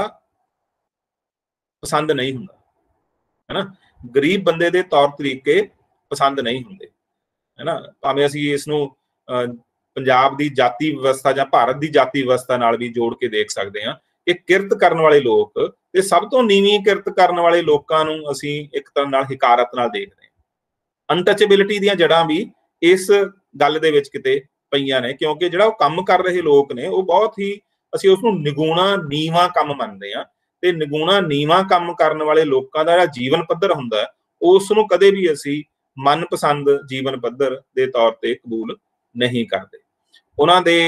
ਪਸੰਦ ਨਹੀਂ ਹੁੰਦਾ, ਹੈ ਨਾ। ਗਰੀਬ ਬੰਦੇ ਦੇ ਤੌਰ ਤਰੀਕੇ ਪਸੰਦ ਨਹੀਂ ਹੁੰਦੇ, ਹੈ ਨਾ। ਭਾਵੇਂ ਅਸੀਂ ਇਸ ਨੂੰ ਪੰਜਾਬ ਦੀ ਜਾਤੀ ਵਿਵਸਥਾ ਜਾਂ ਭਾਰਤ ਦੀ ਜਾਤੀ ਵਿਵਸਥਾ ਨਾਲ ਵੀ ਜੋੜ ਕੇ ਦੇਖ ਸਕਦੇ ਹਾਂ ਕਿ ਕਿਰਤ ਕਰਨ ਵਾਲੇ ਲੋਕ ਤੇ ਸਭ ਤੋਂ ਨੀਵੀਂ ਕਿਰਤ ਕਰਨ ਵਾਲੇ ਲੋਕਾਂ ਨੂੰ ਅਸੀਂ ਇੱਕ ਤਰ੍ਹਾਂ ਨਾਲ ਹਕਾਰਤ ਨਾਲ ਦੇਖਦੇ ਹਾਂ। ਅਨਟਚੇਬਿਲਿਟੀ ਦੀਆਂ ਜੜ੍ਹਾਂ ਵੀ ਇਸ ਗੱਲ ਦੇ ਵਿੱਚ ਕਿਤੇ ਪਈਆਂ ਨੇ, ਕਿਉਂਕਿ ਜਿਹੜਾ ਉਹ ਕੰਮ ਕਰ ਰਹੇ ਲੋਕ ਨੇ ਉਹ ਬਹੁਤ ਹੀ, ਅਸੀਂ ਉਸਨੂੰ ਨਿਗੁਣਾ ਨੀਵਾਂ ਕੰਮ ਮੰਨਦੇ ਹਾਂ, ਤੇ ਨਿਗੁਣਾ ਨੀਵਾਂ ਕੰਮ ਕਰਨ ਵਾਲੇ ਲੋਕਾਂ ਦਾ ਜਿਹੜਾ ਜੀਵਨ ਪੱਧਰ ਹੁੰਦਾ ਉਸ ਨੂੰ ਕਦੇ ਵੀ ਅਸੀਂ ਮਨਪਸੰਦ ਜੀਵਨ ਪੱਧਰ ਦੇ ਤੌਰ ਤੇ ਕਬੂਲ ਨਹੀਂ ਕਰਦੇ। ਉਹਨਾਂ ਦੇ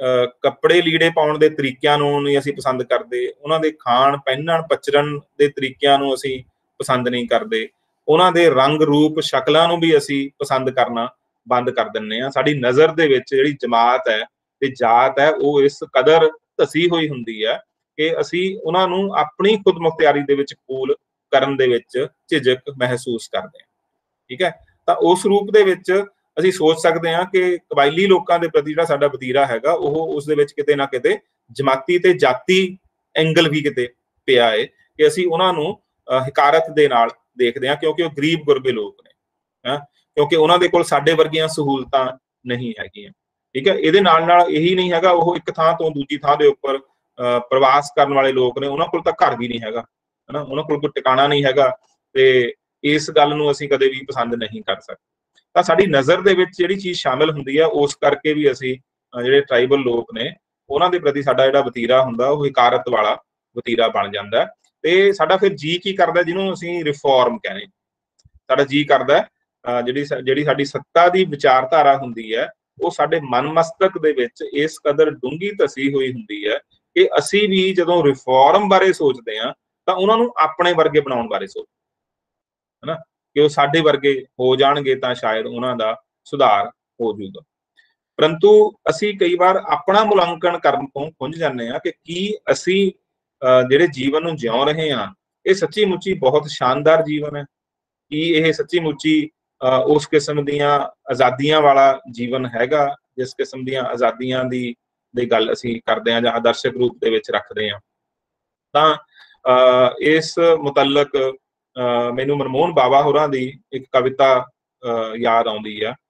ਕੱਪੜੇ ਲੀੜੇ ਪਾਉਣ ਦੇ ਤਰੀਕਿਆਂ ਨੂੰ ਨਹੀਂ ਅਸੀਂ ਪਸੰਦ ਕਰਦੇ, ਉਹਨਾਂ ਦੇ ਖਾਣ ਪਹਿਨਣ ਪਚਰਨ ਦੇ ਤਰੀਕਿਆਂ ਨੂੰ ਅਸੀਂ ਪਸੰਦ ਨਹੀਂ ਕਰਦੇ, ਉਹਨਾਂ ਦੇ ਰੰਗ ਰੂਪ ਸ਼ਕਲਾਂ ਨੂੰ ਵੀ ਅਸੀਂ ਪਸੰਦ ਕਰਨਾ ਬੰਦ ਕਰ ਦਿੰਦੇ ਹਾਂ। ਸਾਡੀ ਨਜ਼ਰ ਦੇ ਵਿੱਚ ਜਿਹੜੀ ਜਮਾਤ ਹੈ ਤੇ ਜਾਤ ਹੈ ਉਹ ਇਸ ਕਦਰ ਧਸੀ ਹੋਈ ਹੁੰਦੀ ਹੈ ਕਿ ਅਸੀਂ ਉਹਨਾਂ ਨੂੰ ਆਪਣੀ ਖੁਦਮੁਖਤਿਆਰੀ ਦੇ ਵਿੱਚ ਕਬੂਲ ਕਰਨ ਦੇ ਵਿੱਚ ਝਿਜਕ ਮਹਿਸੂਸ ਕਰਦੇ ਹਾਂ। ਠੀਕ ਹੈ, ਤਾਂ ਉਸ ਰੂਪ ਦੇ ਵਿੱਚ ਅਸੀਂ ਸੋਚ ਸਕਦੇ ਹਾਂ ਕਿ ਕਬਾਇਲੀ ਲੋਕਾਂ ਦੇ ਪ੍ਰਤੀ ਜਿਹੜਾ ਸਾਡਾ ਵਤੀਰਾ ਹੈਗਾ ਉਹ ਉਸ ਦੇ ਵਿੱਚ ਕਿਤੇ ਨਾ ਕਿਤੇ ਜਮਾਤੀ ਤੇ ਜਾਤੀ ਐਂਗਲ ਵੀ ਕਿਤੇ ਪਿਆ ਹੈ ਕਿ ਅਸੀਂ ਉਹਨਾਂ ਨੂੰ ਹਕਾਰਤ ਦੇ ਨਾਲ ਦੇਖਦੇ ਹਾਂ, ਕਿਉਂਕਿ ਉਹ ਗਰੀਬ ਗੁਰਬੇ ਲੋਕ ਨੇ, ਕਿਉਂਕਿ ਉਹਨਾਂ ਦੇ ਕੋਲ ਸਾਡੇ ਵਰਗੀਆਂ ਸਹੂਲਤਾਂ ਨਹੀਂ ਹੈਗੀਆਂ। ਠੀਕ ਹੈ, ਇਹਦੇ ਨਾਲ ਨਾਲ ਇਹੀ ਨਹੀਂ ਹੈਗਾ ਉਹ ਇੱਕ ਥਾਂ ਤੋਂ ਦੂਜੀ ਥਾਂ ਦੇ ਉੱਪਰ ਪ੍ਰਵਾਸ ਕਰਨ ਵਾਲੇ ਲੋਕ ਨੇ, ਉਹਨਾਂ ਕੋਲ ਤਾਂ ਘਰ ਵੀ ਨਹੀਂ ਹੈਗਾ, ਹੈ ਨਾ, ਉਹਨਾਂ ਕੋਲ ਕੋਈ ਟਿਕਾਣਾ ਨਹੀਂ ਹੈਗਾ, ਤੇ ਇਸ ਗੱਲ ਨੂੰ ਅਸੀਂ ਕਦੇ ਵੀ ਪਸੰਦ ਨਹੀਂ ਕਰ ਸਕਦੇ। ਤਾਂ ਸਾਡੀ ਨਜ਼ਰ ਦੇ ਵਿੱਚ ਜਿਹੜੀ ਚੀਜ਼ ਸ਼ਾਮਿਲ ਹੁੰਦੀ ਹੈ ਉਸ ਕਰਕੇ ਵੀ ਅਸੀਂ ਜਿਹੜੇ ਟ੍ਰਾਈਬਲ ਲੋਕ ਨੇ ਉਹਨਾਂ ਦੇ ਪ੍ਰਤੀ ਸਾਡਾ ਜਿਹੜਾ ਵਤੀਰਾ ਹੁੰਦਾ ਉਹ ਹਕਾਰਤ ਵਾਲਾ ਵਤੀਰਾ ਬਣ ਜਾਂਦਾ। ਤੇ ਸਾਡਾ ਫਿਰ ਜੀ ਕੀ ਕਰਦਾ, ਜਿਹਨੂੰ ਅਸੀਂ ਰਿਫਾਰਮ ਕਹਿੰਦੇ, ਸਾਡਾ ਜੀ ਕਰਦਾ ਜਿਹੜੀ ਸਾਡੀ ਸੱਤਾ ਦੀ ਵਿਚਾਰਧਾਰਾ ਹੁੰਦੀ ਹੈ ਉਹ ਸਾਡੇ ਮਨ ਮਸਤਕ ਦੇ ਵਿੱਚ ਇਸ ਕਦਰ ਡੂੰਘੀ ਧਸੀ ਹੋਈ ਹੁੰਦੀ ਹੈ ਕਿ ਅਸੀਂ ਵੀ ਜਦੋਂ ਰਿਫਾਰਮ ਬਾਰੇ ਸੋਚਦੇ ਹਾਂ ਤਾਂ ਉਹਨਾਂ ਨੂੰ ਆਪਣੇ ਵਰਗੇ ਬਣਾਉਣ ਬਾਰੇ ਸੋਚਦੇ, ਹੈ ਨਾ, ਕਿ ਉਹ ਸਾਡੇ ਵਰਗੇ ਹੋ ਜਾਣਗੇ ਤਾਂ ਸ਼ਾਇਦ ਉਹਨਾਂ ਦਾ ਸੁਧਾਰ ਹੋ ਜਾਊਗਾ। ਪਰੰਤੂ ਅਸੀਂ ਕਈ ਵਾਰ ਆਪਣਾ ਮੁਲਾਂਕਣ ਕਰਨ ਤੋਂ ਖੁੰਝ ਜਾਂਦੇ ਹਾਂ ਕਿ ਕੀ ਅਸੀਂ ਜਿਹੜੇ ਜੀਵਨ ਨੂੰ ਜਿਉ ਰਹੇ ਹਾਂ ਇਹ ਸੱਚੀ ਮੁੱਚੀ ਬਹੁਤ ਸ਼ਾਨਦਾਰ ਜੀਵਨ ਹੈ, ਕੀ ਇਹ ਸੱਚੀ ਮੁੱਚੀ ਉਸ ਕਿਸਮ ਦੀਆਂ ਆਜ਼ਾਦੀਆਂ ਵਾਲਾ ਜੀਵਨ ਹੈਗਾ ਜਿਸ ਕਿਸਮ ਦੀਆਂ ਆਜ਼ਾਦੀਆਂ ਦੀ ਗੱਲ ਅਸੀਂ ਕਰਦੇ ਹਾਂ ਜਾਂ ਆਦਰਸ਼ਕ ਰੂਪ ਦੇ ਵਿੱਚ ਰੱਖਦੇ ਹਾਂ। ਤਾਂ ਇਸ ਮੁਤਲਕ ਮੈਨੂੰ ਮਨਮੋਹਨ ਬਾਵਾ ਹੋਰਾਂ ਦੀ ਇੱਕ ਕਵਿਤਾ ਯਾਦ ਆਉਂਦੀ ਆ।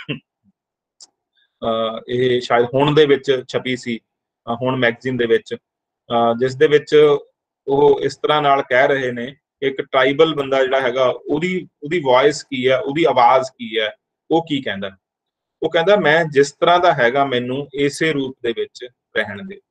ਇਹ ਸ਼ਾਇਦ ਹੁਣ ਦੇ ਵਿੱਚ ਛਪੀ ਸੀ, ਹੁਣ ਮੈਗਜ਼ੀਨ ਦੇ ਵਿੱਚ, ਜਿਸ ਦੇ ਵਿੱਚ ਉਹ ਇਸ ਤਰ੍ਹਾਂ ਨਾਲ ਕਹਿ ਰਹੇ ਨੇ ਇੱਕ ਟ੍ਰਾਈਬਲ ਬੰਦਾ ਜਿਹੜਾ ਹੈਗਾ ਉਹਦੀ ਵੌਇਸ ਕੀ ਹੈ, ਉਹਦੀ ਆਵਾਜ਼ ਕੀ ਹੈ, ਉਹ ਕੀ ਕਹਿੰਦਾ। ਉਹ ਕਹਿੰਦਾ ਮੈਂ ਜਿਸ ਤਰ੍ਹਾਂ ਦਾ ਹੈਗਾ ਮੈਨੂੰ ਇਸੇ ਰੂਪ ਦੇ ਵਿੱਚ ਰਹਿਣ ਦੇ,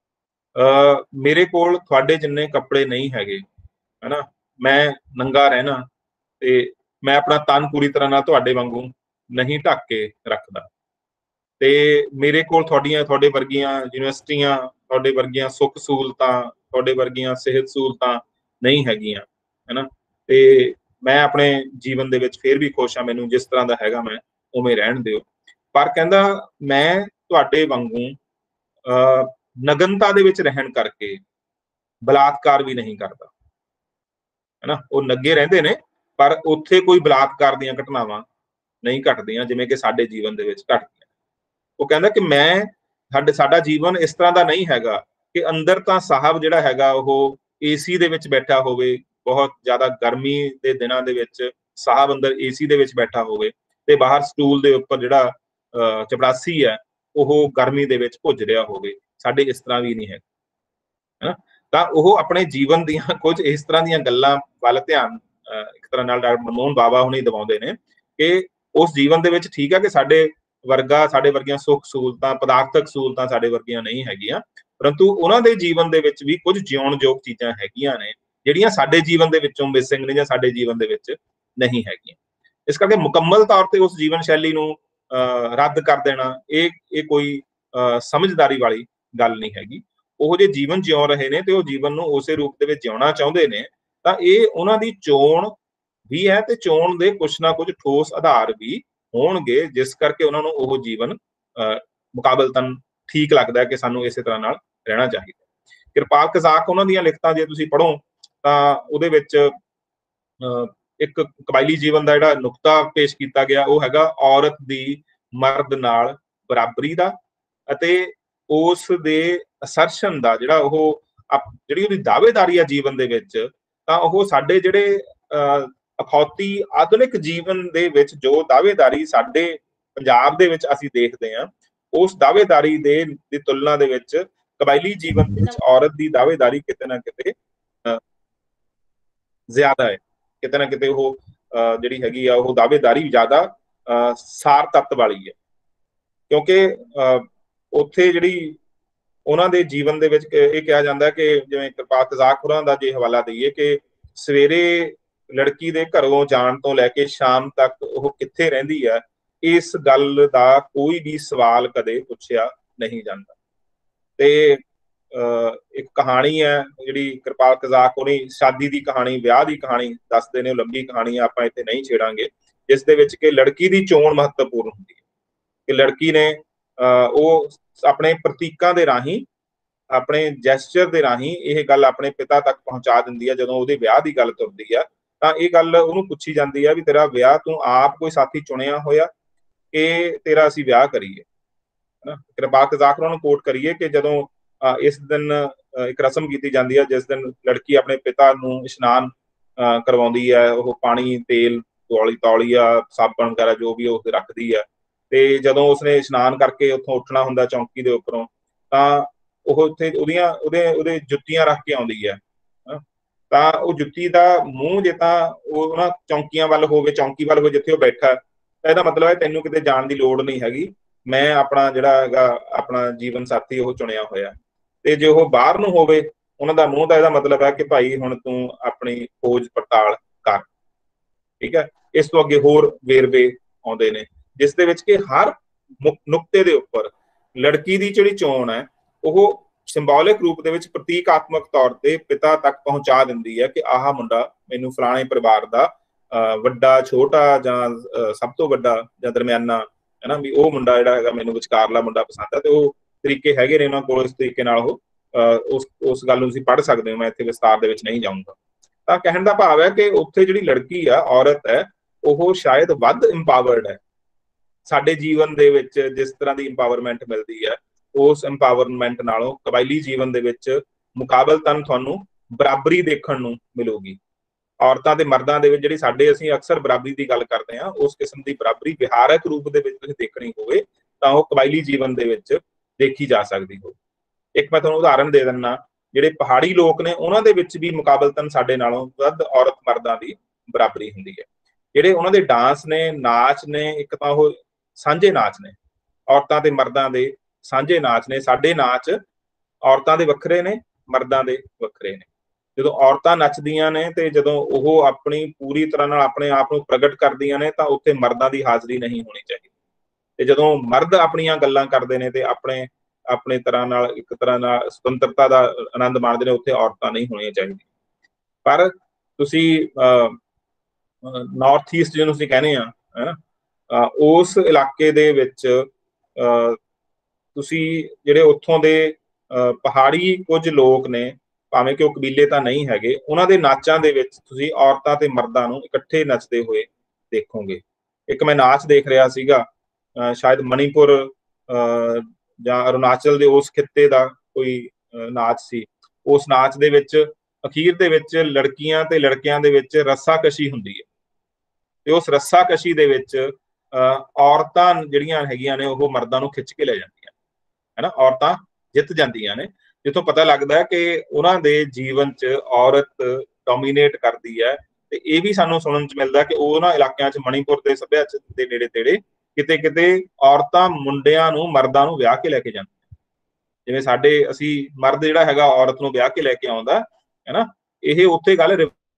ਮੇਰੇ ਕੋਲ ਤੁਹਾਡੇ ਜਿੰਨੇ ਕੱਪੜੇ ਨਹੀਂ ਹੈਗੇ, ਹੈ ਨਾ, ਮੈਂ ਨੰਗਾ ਰਹਿਣਾ ਤੇ ਮੈਂ ਆਪਣਾ ਤਨ ਪੂਰੀ ਤਰ੍ਹਾਂ ਨਾਲ ਤੁਹਾਡੇ ਵਾਂਗੂ ਨਹੀਂ ਢੱਕ ਕੇ ਰੱਖਦਾ, ਤੇ ਮੇਰੇ ਕੋਲ ਤੁਹਾਡੇ ਵਰਗੀਆਂ ਯੂਨੀਵਰਸਿਟੀਆਂ, ਤੁਹਾਡੇ ਵਰਗੀਆਂ ਸੁੱਖ ਸਹੂਲਤਾਂ, ਤੁਹਾਡੇ ਵਰਗੀਆਂ ਸਿਹਤ ਸਹੂਲਤਾਂ ਨਹੀਂ ਹੈਗੀਆਂ, ਹੈ ਨਾ, ਤੇ ਮੈਂ ਆਪਣੇ ਜੀਵਨ ਦੇ ਵਿੱਚ ਫਿਰ ਵੀ ਖੁਸ਼ ਹਾਂ, ਮੈਨੂੰ ਜਿਸ ਤਰ੍ਹਾਂ ਦਾ ਹੈਗਾ ਮੈਂ ਉਵੇਂ ਰਹਿਣ ਦਿਓ। ਪਰ ਕਹਿੰਦਾ ਮੈਂ ਤੁਹਾਡੇ ਵਾਂਗੂ ਨਗਨਤਾ ਦੇ ਵਿੱਚ ਰਹਿਣ ਕਰਕੇ ਬਲਾਤਕਾਰ ਵੀ ਨਹੀਂ ਕਰਦਾ, ਹੈ ਨਾ। ਉਹ ਨੰਗੇ ਰਹਿੰਦੇ ਨੇ ਪਰ ਉੱਥੇ ਕੋਈ ਬਲਾਤਕਾਰ ਦੀਆਂ ਘਟਨਾਵਾਂ ਨਹੀਂ ਘਟਦੀਆਂ ਜਿਵੇਂ ਕਿ ਸਾਡੇ ਜੀਵਨ ਦੇ ਵਿੱਚ ਘਟਦੀਆਂ। ਉਹ ਕਹਿੰਦਾ ਕਿ ਸਾਡਾ ਜੀਵਨ ਇਸ ਤਰ੍ਹਾਂ ਦਾ ਨਹੀਂ ਹੈਗਾ ਕਿ ਅੰਦਰ ਤਾਂ ਸਾਹਿਬ ਜਿਹੜਾ ਹੈਗਾ ਉਹ ਏਸੀ ਦੇ ਵਿੱਚ ਬੈਠਾ ਹੋਵੇ, ਬਹੁਤ ਜ਼ਿਆਦਾ ਗਰਮੀ ਦੇ ਦਿਨਾਂ ਦੇ ਵਿੱਚ ਸਾਹਿਬ ਅੰਦਰ ਏਸੀ ਦੇ ਵਿੱਚ ਬੈਠਾ ਹੋਵੇ ਤੇ ਬਾਹਰ ਸਟੂਲ ਦੇ ਉੱਪਰ ਜਿਹੜਾ ਚਪੜਾਸੀ ਹੈ ਉਹ ਗਰਮੀ ਦੇ ਵਿੱਚ ਭੁੱਜ ਰਿਹਾ ਹੋਵੇ। ਸਾਡੇ ਇਸ ਤਰ੍ਹਾਂ ਵੀ ਨਹੀਂ ਹੈ, ਹੈ। ਤਾਂ ਉਹ ਆਪਣੇ ਜੀਵਨ ਦੀਆਂ ਕੁਝ ਇਸ ਤਰ੍ਹਾਂ ਦੀਆਂ ਗੱਲਾਂ ਵੱਲ ਧਿਆਨ ਇੱਕ ਤਰ੍ਹਾਂ ਨਾਲ ਡਾਕਟਰ ਮਨਮੋਹਨ ਬਾਵਾ ਹੁਣੀ ਦਿਵਾਉਂਦੇ ਨੇ ਕਿ ਉਸ ਜੀਵਨ ਦੇ ਵਿੱਚ ਠੀਕ ਹੈ ਕਿ ਸਾਡੇ ਵਰਗੀਆਂ ਸੁੱਖ ਸਹੂਲਤਾਂ, ਪਦਾਰਥਕ ਸਹੂਲਤਾਂ ਸਾਡੇ ਵਰਗੀਆਂ ਨਹੀਂ ਹੈਗੀਆਂ, ਪਰੰਤੂ ਉਹਨਾਂ ਦੇ ਜੀਵਨ ਦੇ ਵਿੱਚ ਵੀ ਕੁਝ ਜਿਉਣਯੋਗ ਚੀਜ਼ਾਂ ਹੈਗੀਆਂ ਨੇ ਜਿਹੜੀਆਂ ਸਾਡੇ ਜੀਵਨ ਦੇ ਵਿੱਚੋਂ ਮਿਸਿੰਗ ਨੇ ਜਾਂ ਸਾਡੇ ਜੀਵਨ ਦੇ ਵਿੱਚ ਨਹੀਂ ਹੈਗੀਆਂ। ਇਸ ਕਰਕੇ ਮੁਕੰਮਲ ਤੌਰ ਤੇ ਉਸ ਜੀਵਨ ਸ਼ੈਲੀ ਨੂੰ ਰੱਦ ਕਰ ਦੇਣਾ ਇਹ ਕੋਈ ਸਮਝਦਾਰੀ ਵਾਲੀ ਗੱਲ ਨਹੀਂ ਹੈਗੀ। ਉਹ ਜੇ ਜੀਵਨ ਜਿਉ ਰਹੇ ਨੇ ਤੇ ਉਹ ਜੀਵਨ ਨੂੰ ਉਸੇ ਰੂਪ ਦੇ ਵਿੱਚ ਜਿਉਣਾ ਚਾਹੁੰਦੇ ਨੇ ਤਾਂ ਇਹ ਉਹਨਾਂ ਦੀ ਚੋਣ ਵੀ ਹੈ ਤੇ ਚੋਣ ਦੇ ਕੁਛ ਨਾ ਕੁਝ ਠੋਸ ਆਧਾਰ ਵੀ ਹੋਣਗੇ ਜਿਸ ਕਰਕੇ ਉਹਨਾਂ ਨੂੰ ਉਹ ਜੀਵਨ ਮੁਕਾਬਲਤਨ ਠੀਕ ਲੱਗਦਾ ਕਿ ਸਾਨੂੰ ਇਸੇ ਤਰ੍ਹਾਂ ਨਾਲ ਰਹਿਣਾ ਚਾਹੀਦਾ। ਕਿਰਪਾਲ ਕਜ਼ਾਕ ਉਹਨਾਂ ਦੀਆਂ ਲਿਖਤਾਂ ਜੇ ਤੁਸੀਂ ਪੜ੍ਹੋ ਤਾਂ ਉਹਦੇ ਵਿੱਚ ਇੱਕ ਕਬਾਇਲੀ ਜੀਵਨ ਦਾ ਜਿਹੜਾ ਨੁਕਤਾ ਪੇਸ਼ ਕੀਤਾ ਗਿਆ ਉਹ ਹੈਗਾ ਔਰਤ ਦੀ ਮਰਦ ਨਾਲ ਬਰਾਬਰੀ ਦਾ, ਅਤੇ ਉਸ ਦੇ ਅਸਰਸ਼ਨ ਦਾ ਜਿਹੜਾ ਉਹ ਜਿਹੜੀ ਉਹਦੀ ਦਾਅਵੇਦਾਰੀ ਆ ਜੀਵਨ ਦੇ ਵਿੱਚ, ਤਾਂ ਉਹ ਸਾਡੇ ਜਿਹੜੇ ਅਖੌਤੀ ਆਧੁਨਿਕ ਜੀਵਨ ਦੇ ਵਿੱਚ ਜੋ ਦਾਅਵੇਦਾਰੀ ਸਾਡੇ ਪੰਜਾਬ ਦੇ ਵਿੱਚ ਅਸੀਂ ਦੇਖਦੇ ਹਾਂ, ਉਸ ਦਾਅਵੇਦਾਰੀ ਦੀ ਤੁਲਨਾ ਦੇ ਵਿੱਚ ਕਬਾਇਲੀ ਜੀਵਨ ਦੇ ਵਿੱਚ ਔਰਤ ਦੀ ਦਾਅਵੇਦਾਰੀ ਕਿਤੇ ਨਾ ਕਿਤੇ ਜ਼ਿਆਦਾ ਹੈ। ਕਿਤੇ ਨਾ ਕਿਤੇ ਉਹ ਜਿਹੜੀ ਹੈਗੀ ਆ ਉਹ ਦਾਅਵੇਦਾਰੀ ਜ਼ਿਆਦਾ ਸਾਰ ਤੱਤ ਵਾਲੀ ਹੈ, ਕਿਉਂਕਿ ਉੱਥੇ ਜਿਹੜੀ ਉਹਨਾਂ ਦੇ ਜੀਵਨ ਦੇ ਵਿੱਚ ਇਹ ਕਿਹਾ ਜਾਂਦਾ ਕਿ ਜਿਵੇਂ ਕਿਰਪਾਲ ਕਜ਼ਾਕ ਹੋਰਾਂ ਦਾ ਜੇ ਹਵਾਲਾ ਦਈਏ ਕਿ ਸਵੇਰੇ ਲੜਕੀ ਦੇ ਘਰੋਂ ਜਾਣ ਤੋਂ ਲੈ ਕੇ ਸ਼ਾਮ ਤੱਕ ਉਹ ਕਿੱਥੇ ਰਹਿੰਦੀ ਹੈ, ਇਸ ਗੱਲ ਦਾ ਕੋਈ ਵੀ ਸਵਾਲ ਕਦੇ ਪੁੱਛਿਆ ਨਹੀਂ ਜਾਂਦਾ। ਤੇ ਇੱਕ ਕਹਾਣੀ ਹੈ ਜਿਹੜੀ ਕਿਰਪਾਲ ਕਜ਼ਾਕ ਹੋਣੀ ਸ਼ਾਦੀ ਦੀ ਕਹਾਣੀ, ਵਿਆਹ ਦੀ ਕਹਾਣੀ ਦੱਸਦੇ ਨੇ, ਉਹ ਲੰਬੀ ਕਹਾਣੀ ਆ, ਆਪਾਂ ਇੱਥੇ ਨਹੀਂ ਛੇੜਾਂਗੇ, ਜਿਸ ਦੇ ਵਿੱਚ ਕਿ ਲੜਕੀ ਦੀ ਚੋਣ ਮਹੱਤਵਪੂਰਨ ਹੁੰਦੀ ਹੈ ਕਿ ਲੜਕੀ ਨੇ ਉਹ ਆਪਣੇ ਪ੍ਰਤੀਕਾਂ ਦੇ ਰਾਹੀਂ, ਆਪਣੇ ਜੈਸਚਰ ਦੇ ਰਾਹੀਂ ਇਹ ਗੱਲ ਆਪਣੇ ਪਿਤਾ ਤੱਕ ਪਹੁੰਚਾ ਦਿੰਦੀ ਹੈ। ਜਦੋਂ ਉਹਦੇ ਵਿਆਹ ਦੀ ਗੱਲ ਤੁਰਦੀ ਆ ਤਾਂ ਇਹ ਗੱਲ ਉਹਨੂੰ ਪੁੱਛੀ ਜਾਂਦੀ ਹੈ ਵੀ ਤੇਰਾ ਵਿਆਹ ਤੂੰ ਆਪ ਕੋਈ ਸਾਥੀ ਚੁਣਿਆ ਹੋਇਆ ਕਿ ਤੇਰਾ ਅਸੀਂ ਵਿਆਹ ਕਰੀਏ। ਕਿਰਪਾਲ ਕਜ਼ਾਕ ਨੂੰ ਕੋਟ ਕਰੀਏ ਕਿ ਜਦੋਂ ਇਸ ਦਿਨ ਇੱਕ ਰਸਮ ਕੀਤੀ ਜਾਂਦੀ ਹੈ ਜਿਸ ਦਿਨ ਲੜਕੀ ਆਪਣੇ ਪਿਤਾ ਨੂੰ ਇਸ਼ਨਾਨ ਕਰਵਾਉਂਦੀ ਹੈ, ਉਹ ਪਾਣੀ, ਤੇਲ, ਤੌਲੀਆ, ਸਾਬਣ ਵਗੈਰਾ ਜੋ ਵੀ ਉਹ ਰੱਖਦੀ ਹੈ, ਤੇ ਜਦੋਂ ਉਸਨੇ ਇਸ਼ਨਾਨ ਕਰਕੇ ਉੱਥੋਂ ਉੱਠਣਾ ਹੁੰਦਾ ਚੌਂਕੀ ਦੇ ਉੱਪਰੋਂ, ਤਾਂ ਉਹ ਉੱਥੇ ਉਹਦੇ ਜੁੱਤੀਆਂ ਰੱਖ ਕੇ ਆਉਂਦੀ ਹੈ। ਤਾਂ ਉਹ ਜੁੱਤੀ ਦਾ ਮੂੰਹ ਜੇ ਤਾਂ ਉਹ ਨਾ ਚੌਂਕੀਆਂ ਵੱਲ ਹੋਵੇ, ਚੌਂਕੀ ਵੱਲ ਹੋਵੇ ਜਿੱਥੇ ਉਹ ਬੈਠਾ, ਤਾਂ ਇਹਦਾ ਮਤਲਬ ਹੈ ਤੈਨੂੰ ਕਿਤੇ ਜਾਣ ਦੀ ਲੋੜ ਨਹੀਂ ਹੈਗੀ, ਮੈਂ ਆਪਣਾ ਜਿਹੜਾ ਹੈਗਾ ਆਪਣਾ ਜੀਵਨ ਸਾਥੀ ਉਹ ਚੁਣਿਆ ਹੋਇਆ। ਤੇ ਜੇ ਉਹ ਬਾਹਰ ਨੂੰ ਹੋਵੇ ਉਹਨਾਂ ਦਾ ਮੂੰਹ, ਦਾ ਇਹਦਾ ਮਤਲਬ ਹੈ ਕਿ ਭਾਈ ਹੁਣ ਤੂੰ ਆਪਣੀ ਖੋਜ ਪੜਤਾਲ ਕਰ। ਠੀਕ ਹੈ, ਇਸ ਤੋਂ ਅੱਗੇ ਹੋਰ ਵੇਰਵੇ ਆਉਂਦੇ ਨੇ ਜਿਸ ਦੇ ਵਿੱਚ ਕਿ ਹਰ ਨੁਕਤੇ ਦੇ ਉੱਪਰ ਲੜਕੀ ਦੀ ਜਿਹੜੀ ਚੋਣ ਹੈ ਉਹ ਸਿੰਬੋਲਿਕ ਰੂਪ ਦੇ ਵਿੱਚ ਪ੍ਰਤੀਕਾਤਮਕ ਤੌਰ ਤੇ ਪਿਤਾ ਤੱਕ ਪਹੁੰਚਾ ਦਿੰਦੀ ਹੈ ਕਿ ਆਹ ਮੁੰਡਾ ਮੈਨੂੰ ਫਲਾਣੇ ਪਰਿਵਾਰ ਦਾ ਵੱਡਾ, ਛੋਟਾ ਜਾਂ ਸਭ ਤੋਂ ਵੱਡਾ ਜਾਂ ਦਰਮਿਆਨਾ ਹੈ ਨਾ, ਵੀ ਉਹ ਮੁੰਡਾ ਜਿਹੜਾ ਹੈਗਾ ਮੈਨੂੰ ਵਿਚਕਾਰਲਾ ਮੁੰਡਾ ਪਸੰਦ ਹੈ। ਤੇ ਉਹ ਤਰੀਕੇ ਹੈਗੇ ਨੇ ਉਹਨਾਂ ਕੋਲ, ਇਸ ਤਰੀਕੇ ਨਾਲ ਉਹ ਉਸ ਗੱਲ ਨੂੰ ਤੁਸੀਂ ਪੜ੍ਹ ਸਕਦੇ ਹੋ, ਮੈਂ ਇੱਥੇ ਵਿਸਤਾਰ ਦੇ ਵਿੱਚ ਨਹੀਂ ਜਾਊਂਗਾ। ਤਾਂ ਕਹਿਣ ਦਾ ਭਾਵ ਹੈ ਕਿ ਉੱਥੇ ਜਿਹੜੀ ਲੜਕੀ ਆ, ਔਰਤ ਹੈ, ਉਹ ਸ਼ਾਇਦ ਵੱਧ ਇੰਪਾਵਰਡ ਹੈ। ਸਾਡੇ ਜੀਵਨ ਦੇ ਵਿੱਚ ਜਿਸ ਤਰ੍ਹਾਂ ਦੀ ਇੰਪਾਵਰਮੈਂਟ ਮਿਲਦੀ ਹੈ, ਉਸ ਇੰਪਾਵਰਮੈਂਟ ਨਾਲੋਂ ਕਬਾਇਲੀ ਜੀਵਨ ਦੇ ਵਿੱਚ ਮੁਕਾਬਲਤਨ ਤੁਹਾਨੂੰ ਬਰਾਬਰੀ ਦੇਖਣ ਨੂੰ ਮਿਲੂਗੀ। ਔਰਤਾਂ ਤੇ ਮਰਦਾਂ ਦੇ ਵਿੱਚ ਜਿਹੜੀ ਅਸੀਂ ਅਕਸਰ ਬਰਾਬਰੀ ਦੀ ਗੱਲ ਕਰਦੇ ਹਾਂ, ਉਸ ਕਿਸਮ ਦੀ ਬਰਾਬਰੀ ਵਿਹਾਰਕ ਰੂਪ ਦੇ ਵਿੱਚ ਤੁਸੀਂ ਦੇਖਣੀ ਹੋਵੇ ਤਾਂ ਉਹ ਕਬਾਇਲੀ ਜੀਵਨ ਦੇ ਵਿੱਚ ਦੇਖੀ ਜਾ ਸਕਦੀ ਹੋ। ਇੱਕ ਮੈਂ ਤੁਹਾਨੂੰ ਉਦਾਹਰਨ ਦੇ ਦਿੰਦਾ, ਜਿਹੜੇ ਪਹਾੜੀ ਲੋਕ ਨੇ ਉਹਨਾਂ ਦੇ ਵਿੱਚ ਵੀ ਮੁਕਾਬਲਤਨ ਸਾਡੇ ਨਾਲੋਂ ਵੱਧ ਔਰਤ ਮਰਦਾਂ ਦੀ ਬਰਾਬਰੀ ਹੁੰਦੀ ਹੈ। ਜਿਹੜੇ ਉਹਨਾਂ ਦੇ ਡਾਂਸ ਨੇ, ਨਾਚ ਨੇ, ਇੱਕ ਤਾਂ ਉਹ ਸਾਂਝੇ ਨਾਚ ਨੇ, ਔਰਤਾਂ ਤੇ ਮਰਦਾਂ ਦੇ ਸਾਂਝੇ ਨਾਚ ਨੇ। ਸਾਡੇ ਨਾਚ ਔਰਤਾਂ ਦੇ ਵੱਖਰੇ ਨੇ, ਮਰਦਾਂ ਦੇ ਵੱਖਰੇ ਨੇ। ਜਦੋਂ ਔਰਤਾਂ ਨੱਚਦੀਆਂ ਨੇ ਤੇ ਜਦੋਂ ਉਹ ਆਪਣੀ ਪੂਰੀ ਤਰ੍ਹਾਂ ਨਾਲ ਆਪਣੇ ਆਪ ਨੂੰ ਪ੍ਰਗਟ ਕਰਦੀਆਂ ਨੇ ਤਾਂ ਉੱਥੇ ਮਰਦਾਂ ਦੀ ਹਾਜ਼ਰੀ ਨਹੀਂ ਹੋਣੀ ਚਾਹੀਦੀ। ਤੇ ਜਦੋਂ ਮਰਦ ਆਪਣੀਆਂ ਗੱਲਾਂ ਕਰਦੇ ਨੇ ਤੇ ਆਪਣੇ ਤਰ੍ਹਾਂ ਨਾਲ, ਇੱਕ ਤਰ੍ਹਾਂ ਨਾਲ ਸੁਤੰਤਰਤਾ ਦਾ ਆਨੰਦ ਮਾਣਦੇ ਨੇ, ਉੱਥੇ ਔਰਤਾਂ ਨਹੀਂ ਹੋਣੀਆਂ ਚਾਹੀਦੀਆਂ। ਪਰ ਤੁਸੀਂ ਨਾਰਥ ਈਸਟ ਜਿਹਨੂੰ ਅਸੀਂ ਕਹਿੰਦੇ ਆ, ਹੈ ਉਸ ਇਲਾਕੇ ਦੇ ਵਿੱਚ ਤੁਸੀਂ ਜਿਹੜੇ ਉੱਥੋਂ ਦੇ ਪਹਾੜੀ ਕੁਝ ਲੋਕ ਨੇ, ਭਾਵੇਂ ਕਿ ਉਹ ਕਬੀਲੇ ਤਾਂ ਨਹੀਂ ਹੈਗੇ, ਉਹਨਾਂ ਦੇ ਨਾਚਾਂ ਦੇ ਵਿੱਚ ਤੁਸੀਂ ਔਰਤਾਂ ਤੇ ਮਰਦਾਂ ਨੂੰ ਇਕੱਠੇ ਨੱਚਦੇ ਹੋਏ ਦੇਖੋਗੇ। ਇੱਕ ਮੈਂ ਨਾਚ ਦੇਖ ਰਿਹਾ ਸੀਗਾ, ਸ਼ਾਇਦ ਮਣੀਪੁਰ ਜਾਂ ਅਰੁਣਾਚਲ ਦੇ ਉਸ ਖਿੱਤੇ ਦਾ ਕੋਈ ਨਾਚ ਸੀ। ਉਸ ਨਾਚ ਦੇ ਵਿੱਚ ਅਖੀਰ ਦੇ ਵਿੱਚ ਲੜਕੀਆਂ ਤੇ ਲੜਕਿਆਂ ਦੇ ਵਿੱਚ ਰੱਸਾਕਸ਼ੀ ਹੁੰਦੀ ਹੈ, ਤੇ ਉਸ ਰੱਸਾਕਸ਼ੀ ਦੇ ਵਿੱਚ ਔਰਤਾਂ ਜਿਹੜੀਆਂ ਹੈਗੀਆਂ ਨੇ ਉਹ ਮਰਦਾਂ ਨੂੰ ਖਿੱਚ ਕੇ ਲੈ ਜਾਂਦੀਆਂ ਹੈ ਨਾ, ਔਰਤਾਂ ਜਿੱਤ ਜਾਂਦੀਆਂ ਨੇ, ਜਿੱਥੋਂ ਪਤਾ ਲੱਗਦਾ ਹੈ ਕਿ ਉਹਨਾਂ ਦੇ ਜੀਵਨ 'ਚ ਔਰਤ ਡੋਮੀਨੇਟ ਕਰਦੀ ਹੈ। ਤੇ ਇਹ ਵੀ ਸਾਨੂੰ ਸੁਣਨ 'ਚ ਮਿਲਦਾ ਕਿ ਉਹਨਾਂ ਇਲਾਕਿਆਂ 'ਚ, ਮਣੀਪੁਰ ਦੇ ਸੱਭਿਆਚਾਰ ਦੇ ਨੇੜੇ ਤੇੜੇ ਕਿਤੇ ਕਿਤੇ ਔਰਤਾਂ ਮੁੰਡਿਆਂ ਨੂੰ, ਮਰਦਾਂ ਨੂੰ ਵਿਆਹ ਕੇ ਲੈ ਕੇ ਜਾਂਦੀਆਂ। ਜਿਵੇਂ ਅਸੀਂ ਮਰਦ ਜਿਹੜਾ ਹੈਗਾ ਔਰਤ ਨੂੰ ਵਿਆਹ ਕੇ ਲੈ ਕੇ ਆਉਂਦਾ ਹੈ ਨਾ, ਇਹ ਉੱਥੇ ਗੱਲ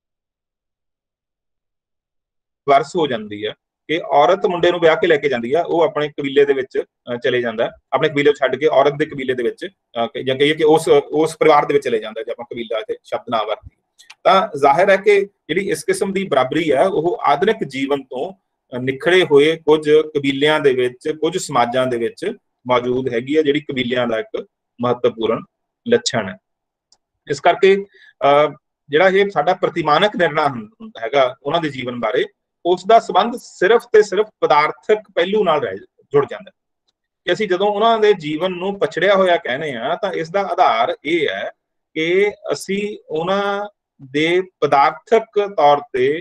ਰਿਵਰਸ ਹੋ ਜਾਂਦੀ ਹੈ ਕਿ ਔਰਤ ਮੁੰਡੇ ਨੂੰ ਵਿਆਹ ਕੇ ਲੈ ਕੇ ਜਾਂਦੀ ਆ, ਉਹ ਆਪਣੇ ਕਬੀਲੇ ਦੇ ਵਿੱਚ ਚਲੇ ਜਾਂਦਾ, ਆਪਣੇ ਕਬੀਲੇ ਛੱਡ ਕੇ ਔਰਤ ਦੇ ਕਬੀਲੇ ਦੇ ਵਿੱਚ, ਜਾਂ ਕਹੀਏ ਕਿ ਉਸ ਪਰਿਵਾਰ ਦੇ ਵਿੱਚ ਚਲੇ ਜਾਂਦਾ, ਜੇ ਆਪਾਂ ਕਬੀਲਾ ਤੇ ਸ਼ਬਦ ਨਾ ਵਰਤੀਏ। ਤਾਂ ਜ਼ਾਹਿਰ ਹੈ ਕਿ ਜਿਹੜੀ ਇਸ ਕਿਸਮ ਦੀ ਬਰਾਬਰੀ ਹੈ ਉਹ ਆਧੁਨਿਕ ਜੀਵਨ ਤੋਂ ਨਿਖੜੇ ਹੋਏ ਕੁਝ ਕਬੀਲਿਆਂ ਦੇ ਵਿੱਚ, ਕੁਝ ਸਮਾਜਾਂ ਦੇ ਵਿੱਚ ਮੌਜੂਦ ਹੈਗੀ ਹੈ, ਜਿਹੜੀ ਕਬੀਲਿਆਂ ਦਾ ਇੱਕ ਮਹੱਤਵਪੂਰਨ ਲੱਛਣ ਹੈ। ਇਸ ਕਰਕੇ ਜਿਹੜਾ ਇਹ ਸਾਡਾ ਪ੍ਰਤਿਮਾਨਕ ਨਿਰਣਾ ਹੈਗਾ ਉਹਨਾਂ ਦੇ ਜੀਵਨ ਬਾਰੇ, ਉਸ ਦਾ ਸੰਬੰਧ ਸਿਰਫ ਤੇ ਸਿਰਫ ਪਦਾਰਥਕ ਪਹਿਲੂ ਨਾਲ ਜੁੜ ਜਾਂਦਾ ਕਿ ਅਸੀਂ ਜਦੋਂ ਉਹਨਾਂ ਦੇ ਜੀਵਨ ਨੂੰ ਪਛੜਿਆ ਹੋਇਆ ਕਹਿੰਦੇ ਆ ਤਾਂ ਇਸ ਦਾ ਆਧਾਰ ਇਹ ਹੈ ਕਿ ਅਸੀਂ ਉਹਨਾਂ ਦੇ ਪਦਾਰਥਕ ਤੌਰ ਤੇ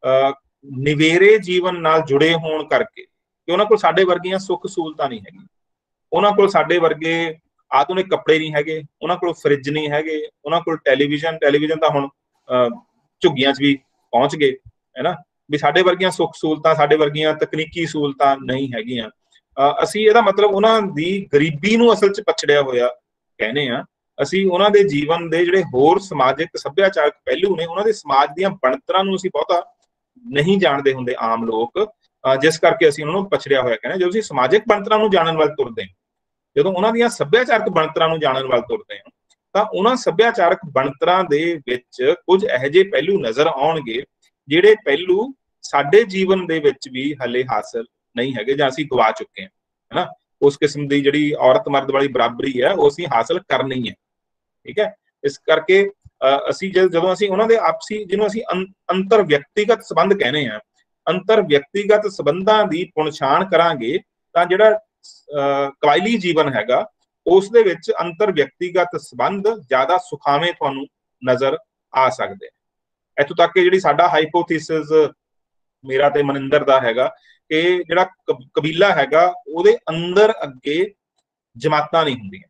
ਨਿਵੇਰੇ ਜੀਵਨ ਨਾਲ ਜੁੜੇ ਹੋਣ ਕਰਕੇ, ਕਿ ਉਹਨਾਂ ਕੋਲ ਸਾਡੇ ਵਰਗੀਆਂ ਸੁੱਖ ਸਹੂਲਤਾਂ ਨਹੀਂ ਹੈਗੀਆਂ, ਉਹਨਾਂ ਕੋਲ ਸਾਡੇ ਵਰਗੇ ਆਧੁਨਿਕ ਕੱਪੜੇ ਨਹੀਂ ਹੈਗੇ, ਉਹਨਾਂ ਕੋਲ ਫਰਿੱਜ ਨਹੀਂ ਹੈਗੇ, ਉਹਨਾਂ ਕੋਲ ਟੈਲੀਵਿਜ਼ਨ ਤਾਂ ਹੁਣ ਝੁੱਗੀਆਂ 'ਚ ਵੀ ਪਹੁੰਚ ਗਏ, ਹੈ ਨਾ, ਵੀ ਸਾਡੇ ਵਰਗੀਆਂ ਸੁੱਖ ਸਹੂਲਤਾਂ, ਸਾਡੇ ਵਰਗੀਆਂ ਤਕਨੀਕੀ ਸਹੂਲਤਾਂ ਨਹੀਂ ਹੈਗੀਆਂ। ਅਸੀਂ ਇਹਦਾ ਮਤਲਬ ਉਹਨਾਂ ਦੀ ਗਰੀਬੀ ਨੂੰ ਅਸਲ 'ਚ ਪਛੜਿਆ ਹੋਇਆ ਕਹਿੰਦੇ ਆ। ਅਸੀਂ ਉਹਨਾਂ ਦੇ ਜੀਵਨ ਦੇ ਜਿਹੜੇ ਹੋਰ ਸਮਾਜਿਕ ਸੱਭਿਆਚਾਰਕ ਪਹਿਲੂ ਨੇ, ਉਹਨਾਂ ਦੇ ਸਮਾਜ ਦੀਆਂ ਬਣਤਰਾਂ ਨੂੰ ਅਸੀਂ ਬਹੁਤਾ ਨਹੀਂ ਜਾਣਦੇ ਹੁੰਦੇ ਆਮ ਲੋਕ, ਜਿਸ ਕਰਕੇ ਅਸੀਂ ਉਹਨਾਂ ਨੂੰ ਪਛੜਿਆ ਹੋਇਆ ਕਹਿੰਦੇ। ਜਦੋਂ ਅਸੀਂ ਸਮਾਜਿਕ ਬਣਤਰਾਂ ਨੂੰ ਜਾਣਨ ਵੱਲ ਤੁਰਦੇ ਹਾਂ, ਜਦੋਂ ਉਹਨਾਂ ਦੀਆਂ ਸੱਭਿਆਚਾਰਕ ਬਣਤਰਾਂ ਨੂੰ ਜਾਣਨ ਵੱਲ ਤੁਰਦੇ ਹਾਂ, ਤਾਂ ਉਹਨਾਂ ਸੱਭਿਆਚਾਰਕ ਬਣਤਰਾਂ ਦੇ ਵਿੱਚ ਕੁਝ ਇਹੋ ਜਿਹੇ ਪਹਿਲੂ ਨਜ਼ਰ ਆਉਣਗੇ ਜਿਹੜੇ ਪਹਿਲੂ ਸਾਡੇ ਜੀਵਨ ਦੇ ਵਿੱਚ ਵੀ ਹਲੇ ਹਾਸਲ ਨਹੀਂ ਹੈਗੇ ਜਾਂ ਅਸੀਂ ਗਵਾ ਚੁੱਕੇ ਹਾਂ, ਹੈ ਨਾ। ਉਸ ਕਿਸਮ ਦੀ ਜਿਹੜੀ ਔਰਤ ਮਰਦ ਵਾਲੀ ਬਰਾਬਰੀ ਹੈ ਉਹ ਅਸੀਂ ਹਾਸਲ ਕਰਨੀ ਹੈ, ਠੀਕ ਹੈ। ਇਸ ਕਰਕੇ ਅਸੀਂ ਜਦੋਂ ਅਸੀਂ ਉਹਨਾਂ ਦੇ ਆਪਸੀ, ਜਿਹਨੂੰ ਅਸੀਂ ਅੰਤਰ ਵਿਅਕਤੀਗਤ ਸੰਬੰਧ ਕਹਿੰਦੇ ਆ, ਅੰਤਰ ਵਿਅਕਤੀਗਤ ਸੰਬੰਧਾਂ ਦੀ ਪਛਾਣ ਕਰਾਂਗੇ ਤਾਂ ਜਿਹੜਾ ਕਬਾਇਲੀ ਜੀਵਨ ਹੈਗਾ ਉਸ ਦੇ ਵਿੱਚ ਅੰਤਰ ਵਿਅਕਤੀਗਤ ਸੰਬੰਧ ਜ਼ਿਆਦਾ ਸੁਖਾਵੇਂ ਤੁਹਾਨੂੰ ਨਜ਼ਰ ਆ ਸਕਦੇ। ਇੱਥੋਂ ਤੱਕ ਕਿ ਜਿਹੜੀ ਸਾਡਾ ਹਾਈਪੋਥੀਸਿਸ ਮੇਰਾ ਤੇ ਮਨਿੰਦਰ ਦਾ ਹੈਗਾ ਕਿ ਜਿਹੜਾ ਕਬੀਲਾ ਹੈਗਾ ਉਹਦੇ ਅੰਦਰ ਅੱਗੇ ਜਮਾਤਾਂ ਨਹੀਂ ਹੁੰਦੀਆਂ,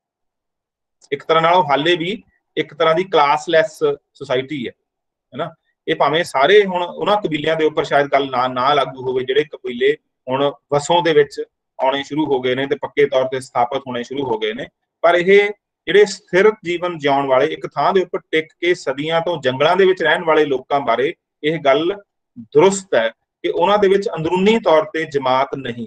ਇੱਕ ਤਰ੍ਹਾਂ ਨਾਲ ਉਹ ਹਾਲੇ ਵੀ ਇੱਕ ਤਰ੍ਹਾਂ ਦੀ ਕਲਾਸਲੈਸ ਸੁਸਾਇਟੀ ਹੈ ਨਾ। ਇਹ ਭਾਵੇਂ ਸਾਰੇ ਹੁਣ ਉਹਨਾਂ ਕਬੀਲਿਆਂ ਦੇ ਉੱਪਰ ਸ਼ਾਇਦ ਗੱਲ ਨਾ ਲਾਗੂ ਹੋਵੇ ਜਿਹੜੇ ਕਬੀਲੇ ਹੁਣ ਵਸੋਂ ਦੇ ਵਿੱਚ ਆਉਣੇ ਸ਼ੁਰੂ ਹੋ ਗਏ ਨੇ ਤੇ ਪੱਕੇ ਤੌਰ ਤੇ ਸਥਾਪਿਤ ਹੋਣੇ ਸ਼ੁਰੂ ਹੋ ਗਏ ਨੇ, ਪਰ ਇਹ ਜਿਹੜੇ ਸਥਿਰ ਜੀਵਨ ਜਿਉਣ ਵਾਲੇ, ਇੱਕ ਥਾਂ ਦੇ ਉੱਪਰ ਟਿਕ ਕੇ ਸਦੀਆਂ ਤੋਂ ਜੰਗਲਾਂ ਦੇ ਵਿੱਚ ਰਹਿਣ ਵਾਲੇ ਲੋਕਾਂ ਬਾਰੇ ਇਹ ਗੱਲ ਦਰੁਸਤ ਹੈ ਕਿ ਉਹਨਾਂ ਦੇ ਵਿੱਚ ਅੰਦਰੂਨੀ ਤੌਰ ਤੇ ਜਮਾਤ ਨਹੀਂ,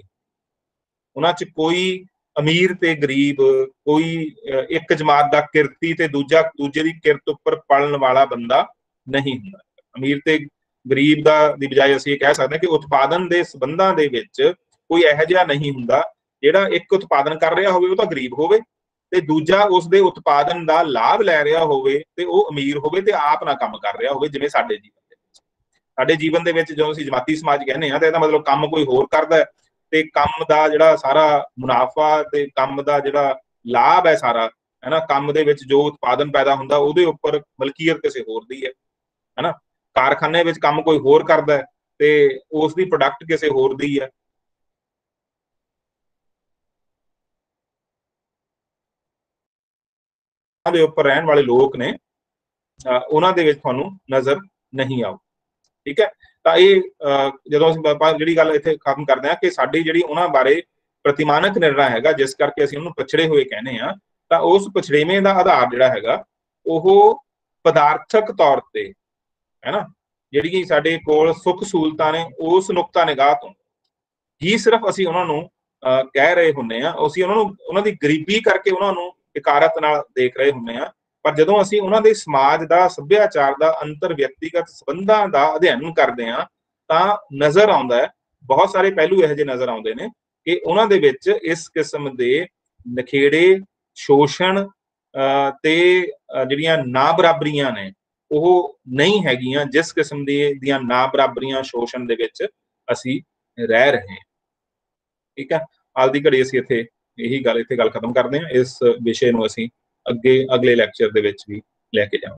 ਉਹਨਾਂ 'ਚ ਕੋਈ ਅਮੀਰ ਤੇ ਗਰੀਬ, ਕੋਈ ਇੱਕ ਜਮਾਤ ਦਾ ਕਿਰਤੀ ਤੇ ਦੂਜੇ ਦੀ ਕਿਰਤ ਉੱਪਰ ਪਲਣ ਵਾਲਾ ਬੰਦਾ ਨਹੀਂ ਹੁੰਦਾ। ਅਮੀਰ ਤੇ ਗਰੀਬ ਦੀ ਬਜਾਏ ਅਸੀਂ ਇਹ ਕਹਿ ਸਕਦੇ ਹਾਂ ਕਿ ਉਤਪਾਦਨ ਦੇ ਸੰਬੰਧਾਂ ਦੇ ਵਿੱਚ ਕੋਈ ਇਹੋ ਜਿਹਾ ਨਹੀਂ ਹੁੰਦਾ ਜਿਹੜਾ ਇੱਕ ਉਤਪਾਦਨ ਕਰ ਰਿਹਾ ਹੋਵੇ ਉਹ ਤਾਂ ਗਰੀਬ ਹੋਵੇ ਤੇ ਦੂਜਾ ਉਸ ਦੇ ਉਤਪਾਦਨ ਦਾ ਲਾਭ ਲੈ ਰਿਹਾ ਹੋਵੇ ਤੇ ਉਹ ਅਮੀਰ ਹੋਵੇ ਤੇ ਆਪ ਨਾ ਕੰਮ ਕਰ ਰਿਹਾ ਹੋਵੇ। ਜਿਵੇਂ ਸਾਡੇ ਜੀਵਨ ਦੇ ਵਿੱਚ ਜਦੋਂ ਅਸੀਂ ਜਮਾਤੀ ਸਮਾਜ ਕਹਿੰਦੇ ਹਾਂ ਤਾਂ ਇਹਦਾ ਮਤਲਬ ਕੰਮ ਕੋਈ ਹੋਰ ਕਰਦਾ ਤੇ ਕੰਮ ਦਾ ਜਿਹੜਾ ਸਾਰਾ ਮੁਨਾਫਾ ਤੇ ਕੰਮ ਦਾ ਜਿਹੜਾ ਲਾਭ ਹੈ ਸਾਰਾ, ਹੈ ਨਾ, ਕੰਮ ਦੇ ਵਿੱਚ ਜੋ ਉਤਪਾਦਨ ਪੈਦਾ ਹੁੰਦਾ ਉਹਦੇ ਉੱਪਰ ਮਲਕੀਅਤ ਕਿਸੇ ਹੋਰ ਦੀ ਹੈ ਨਾ। ਕਾਰਖਾਨੇ ਵਿੱਚ ਕੰਮ ਕੋਈ ਹੋਰ ਕਰਦਾ ਤੇ ਉਸ ਦੀ ਪ੍ਰੋਡਕਟ ਕਿਸੇ ਹੋਰ ਦੀ ਹੈ। ਦੇ ਉੱਪਰ ਰਹਿਣ ਵਾਲੇ ਲੋਕ ਨੇ ਉਹਨਾਂ ਦੇ ਵਿੱਚ ਤੁਹਾਨੂੰ ਨਜ਼ਰ ਨਹੀਂ ਆਊ, ਠੀਕ ਹੈ। ਤਾਂ ਇਹ ਜਦੋਂ ਅਸੀਂ ਜਿਹੜੀ ਗੱਲ ਇੱਥੇ ਖਤਮ ਕਰਦੇ ਹਾਂ ਕਿ ਸਾਡੀ ਜਿਹੜੀ ਉਹਨਾਂ ਬਾਰੇ ਪ੍ਰਤਿਮਾਨਕ ਨਿਰਣਾ ਹੈਗਾ ਜਿਸ ਕਰਕੇ ਅਸੀਂ ਉਹਨੂੰ ਪਛੜੇ ਹੋਏ ਕਹਿੰਦੇ ਹਾਂ, ਤਾਂ ਉਸ ਪਛੜੇਵੇਂ ਦਾ ਆਧਾਰ ਜਿਹੜਾ ਹੈਗਾ ਉਹ ਪਦਾਰਥਕ ਤੌਰ ਤੇ, ਹੈ ਨਾ, ਜਿਹੜੀ ਸਾਡੇ ਕੋਲ ਸੁੱਖ ਸਹੂਲਤਾਂ ਨੇ ਉਸ ਨੁਕਤਾ ਨਿਗਾਹ ਤੋਂ ਹੀ ਸਿਰਫ ਅਸੀਂ ਉਹਨਾਂ ਨੂੰ ਕਹਿ ਰਹੇ ਹੁੰਦੇ ਹਾਂ। ਅਸੀਂ ਉਹਨਾਂ ਦੀ ਗਰੀਬੀ ਕਰਕੇ ਉਹਨਾਂ ਨੂੰ ਇਕਾਰਤ ਨਾਲ ਦੇਖ ਰਹੇ ਹੁੰਦੇ ਹਾਂ, ਪਰ ਜਦੋਂ ਅਸੀਂ ਉਹਨਾਂ ਦੇ ਸਮਾਜ ਦਾ, ਸੱਭਿਆਚਾਰ ਦਾ, ਅੰਤਰ ਵਿਅਕਤੀਗਤ ਸੰਬੰਧਾਂ ਦਾ ਅਧਿਐਨ ਕਰਦੇ ਹਾਂ ਤਾਂ ਨਜ਼ਰ ਆਉਂਦਾ ਹੈ, ਬਹੁਤ ਸਾਰੇ ਪਹਿਲੂ ਇਹੋ ਜਿਹੇ ਨਜ਼ਰ ਆਉਂਦੇ ਨੇ ਕਿ ਉਹਨਾਂ ਦੇ ਵਿੱਚ ਇਸ ਕਿਸਮ ਦੇ ਨਖੇੜੇ, ਸ਼ੋਸ਼ਣ ਤੇ ਜਿਹੜੀਆਂ ਨਾ ਬਰਾਬਰੀਆਂ ਨੇ ਉਹ ਨਹੀਂ ਹੈਗੀਆਂ ਜਿਸ ਕਿਸਮ ਦੀਆਂ ਨਾ ਬਰਾਬਰੀਆਂ, ਸ਼ੋਸ਼ਣ ਦੇ ਵਿੱਚ ਅਸੀਂ ਰਹਿ ਰਹੇ ਹਾਂ, ਠੀਕ ਹੈ। ਅੱਜ ਦੀ ਘੜੀ ਅਸੀਂ ਇਹੀ ਗੱਲ ਖਤਮ ਕਰਦੇ ਹਾਂ। ਇਸ ਵਿਸ਼ੇ ਨੂੰ ਅਸੀਂ ਅਗਲੇ ਲੈਕਚਰ ਦੇ ਵਿੱਚ ਵੀ ਲੈ ਕੇ ਜਾਵਾਂਗੇ।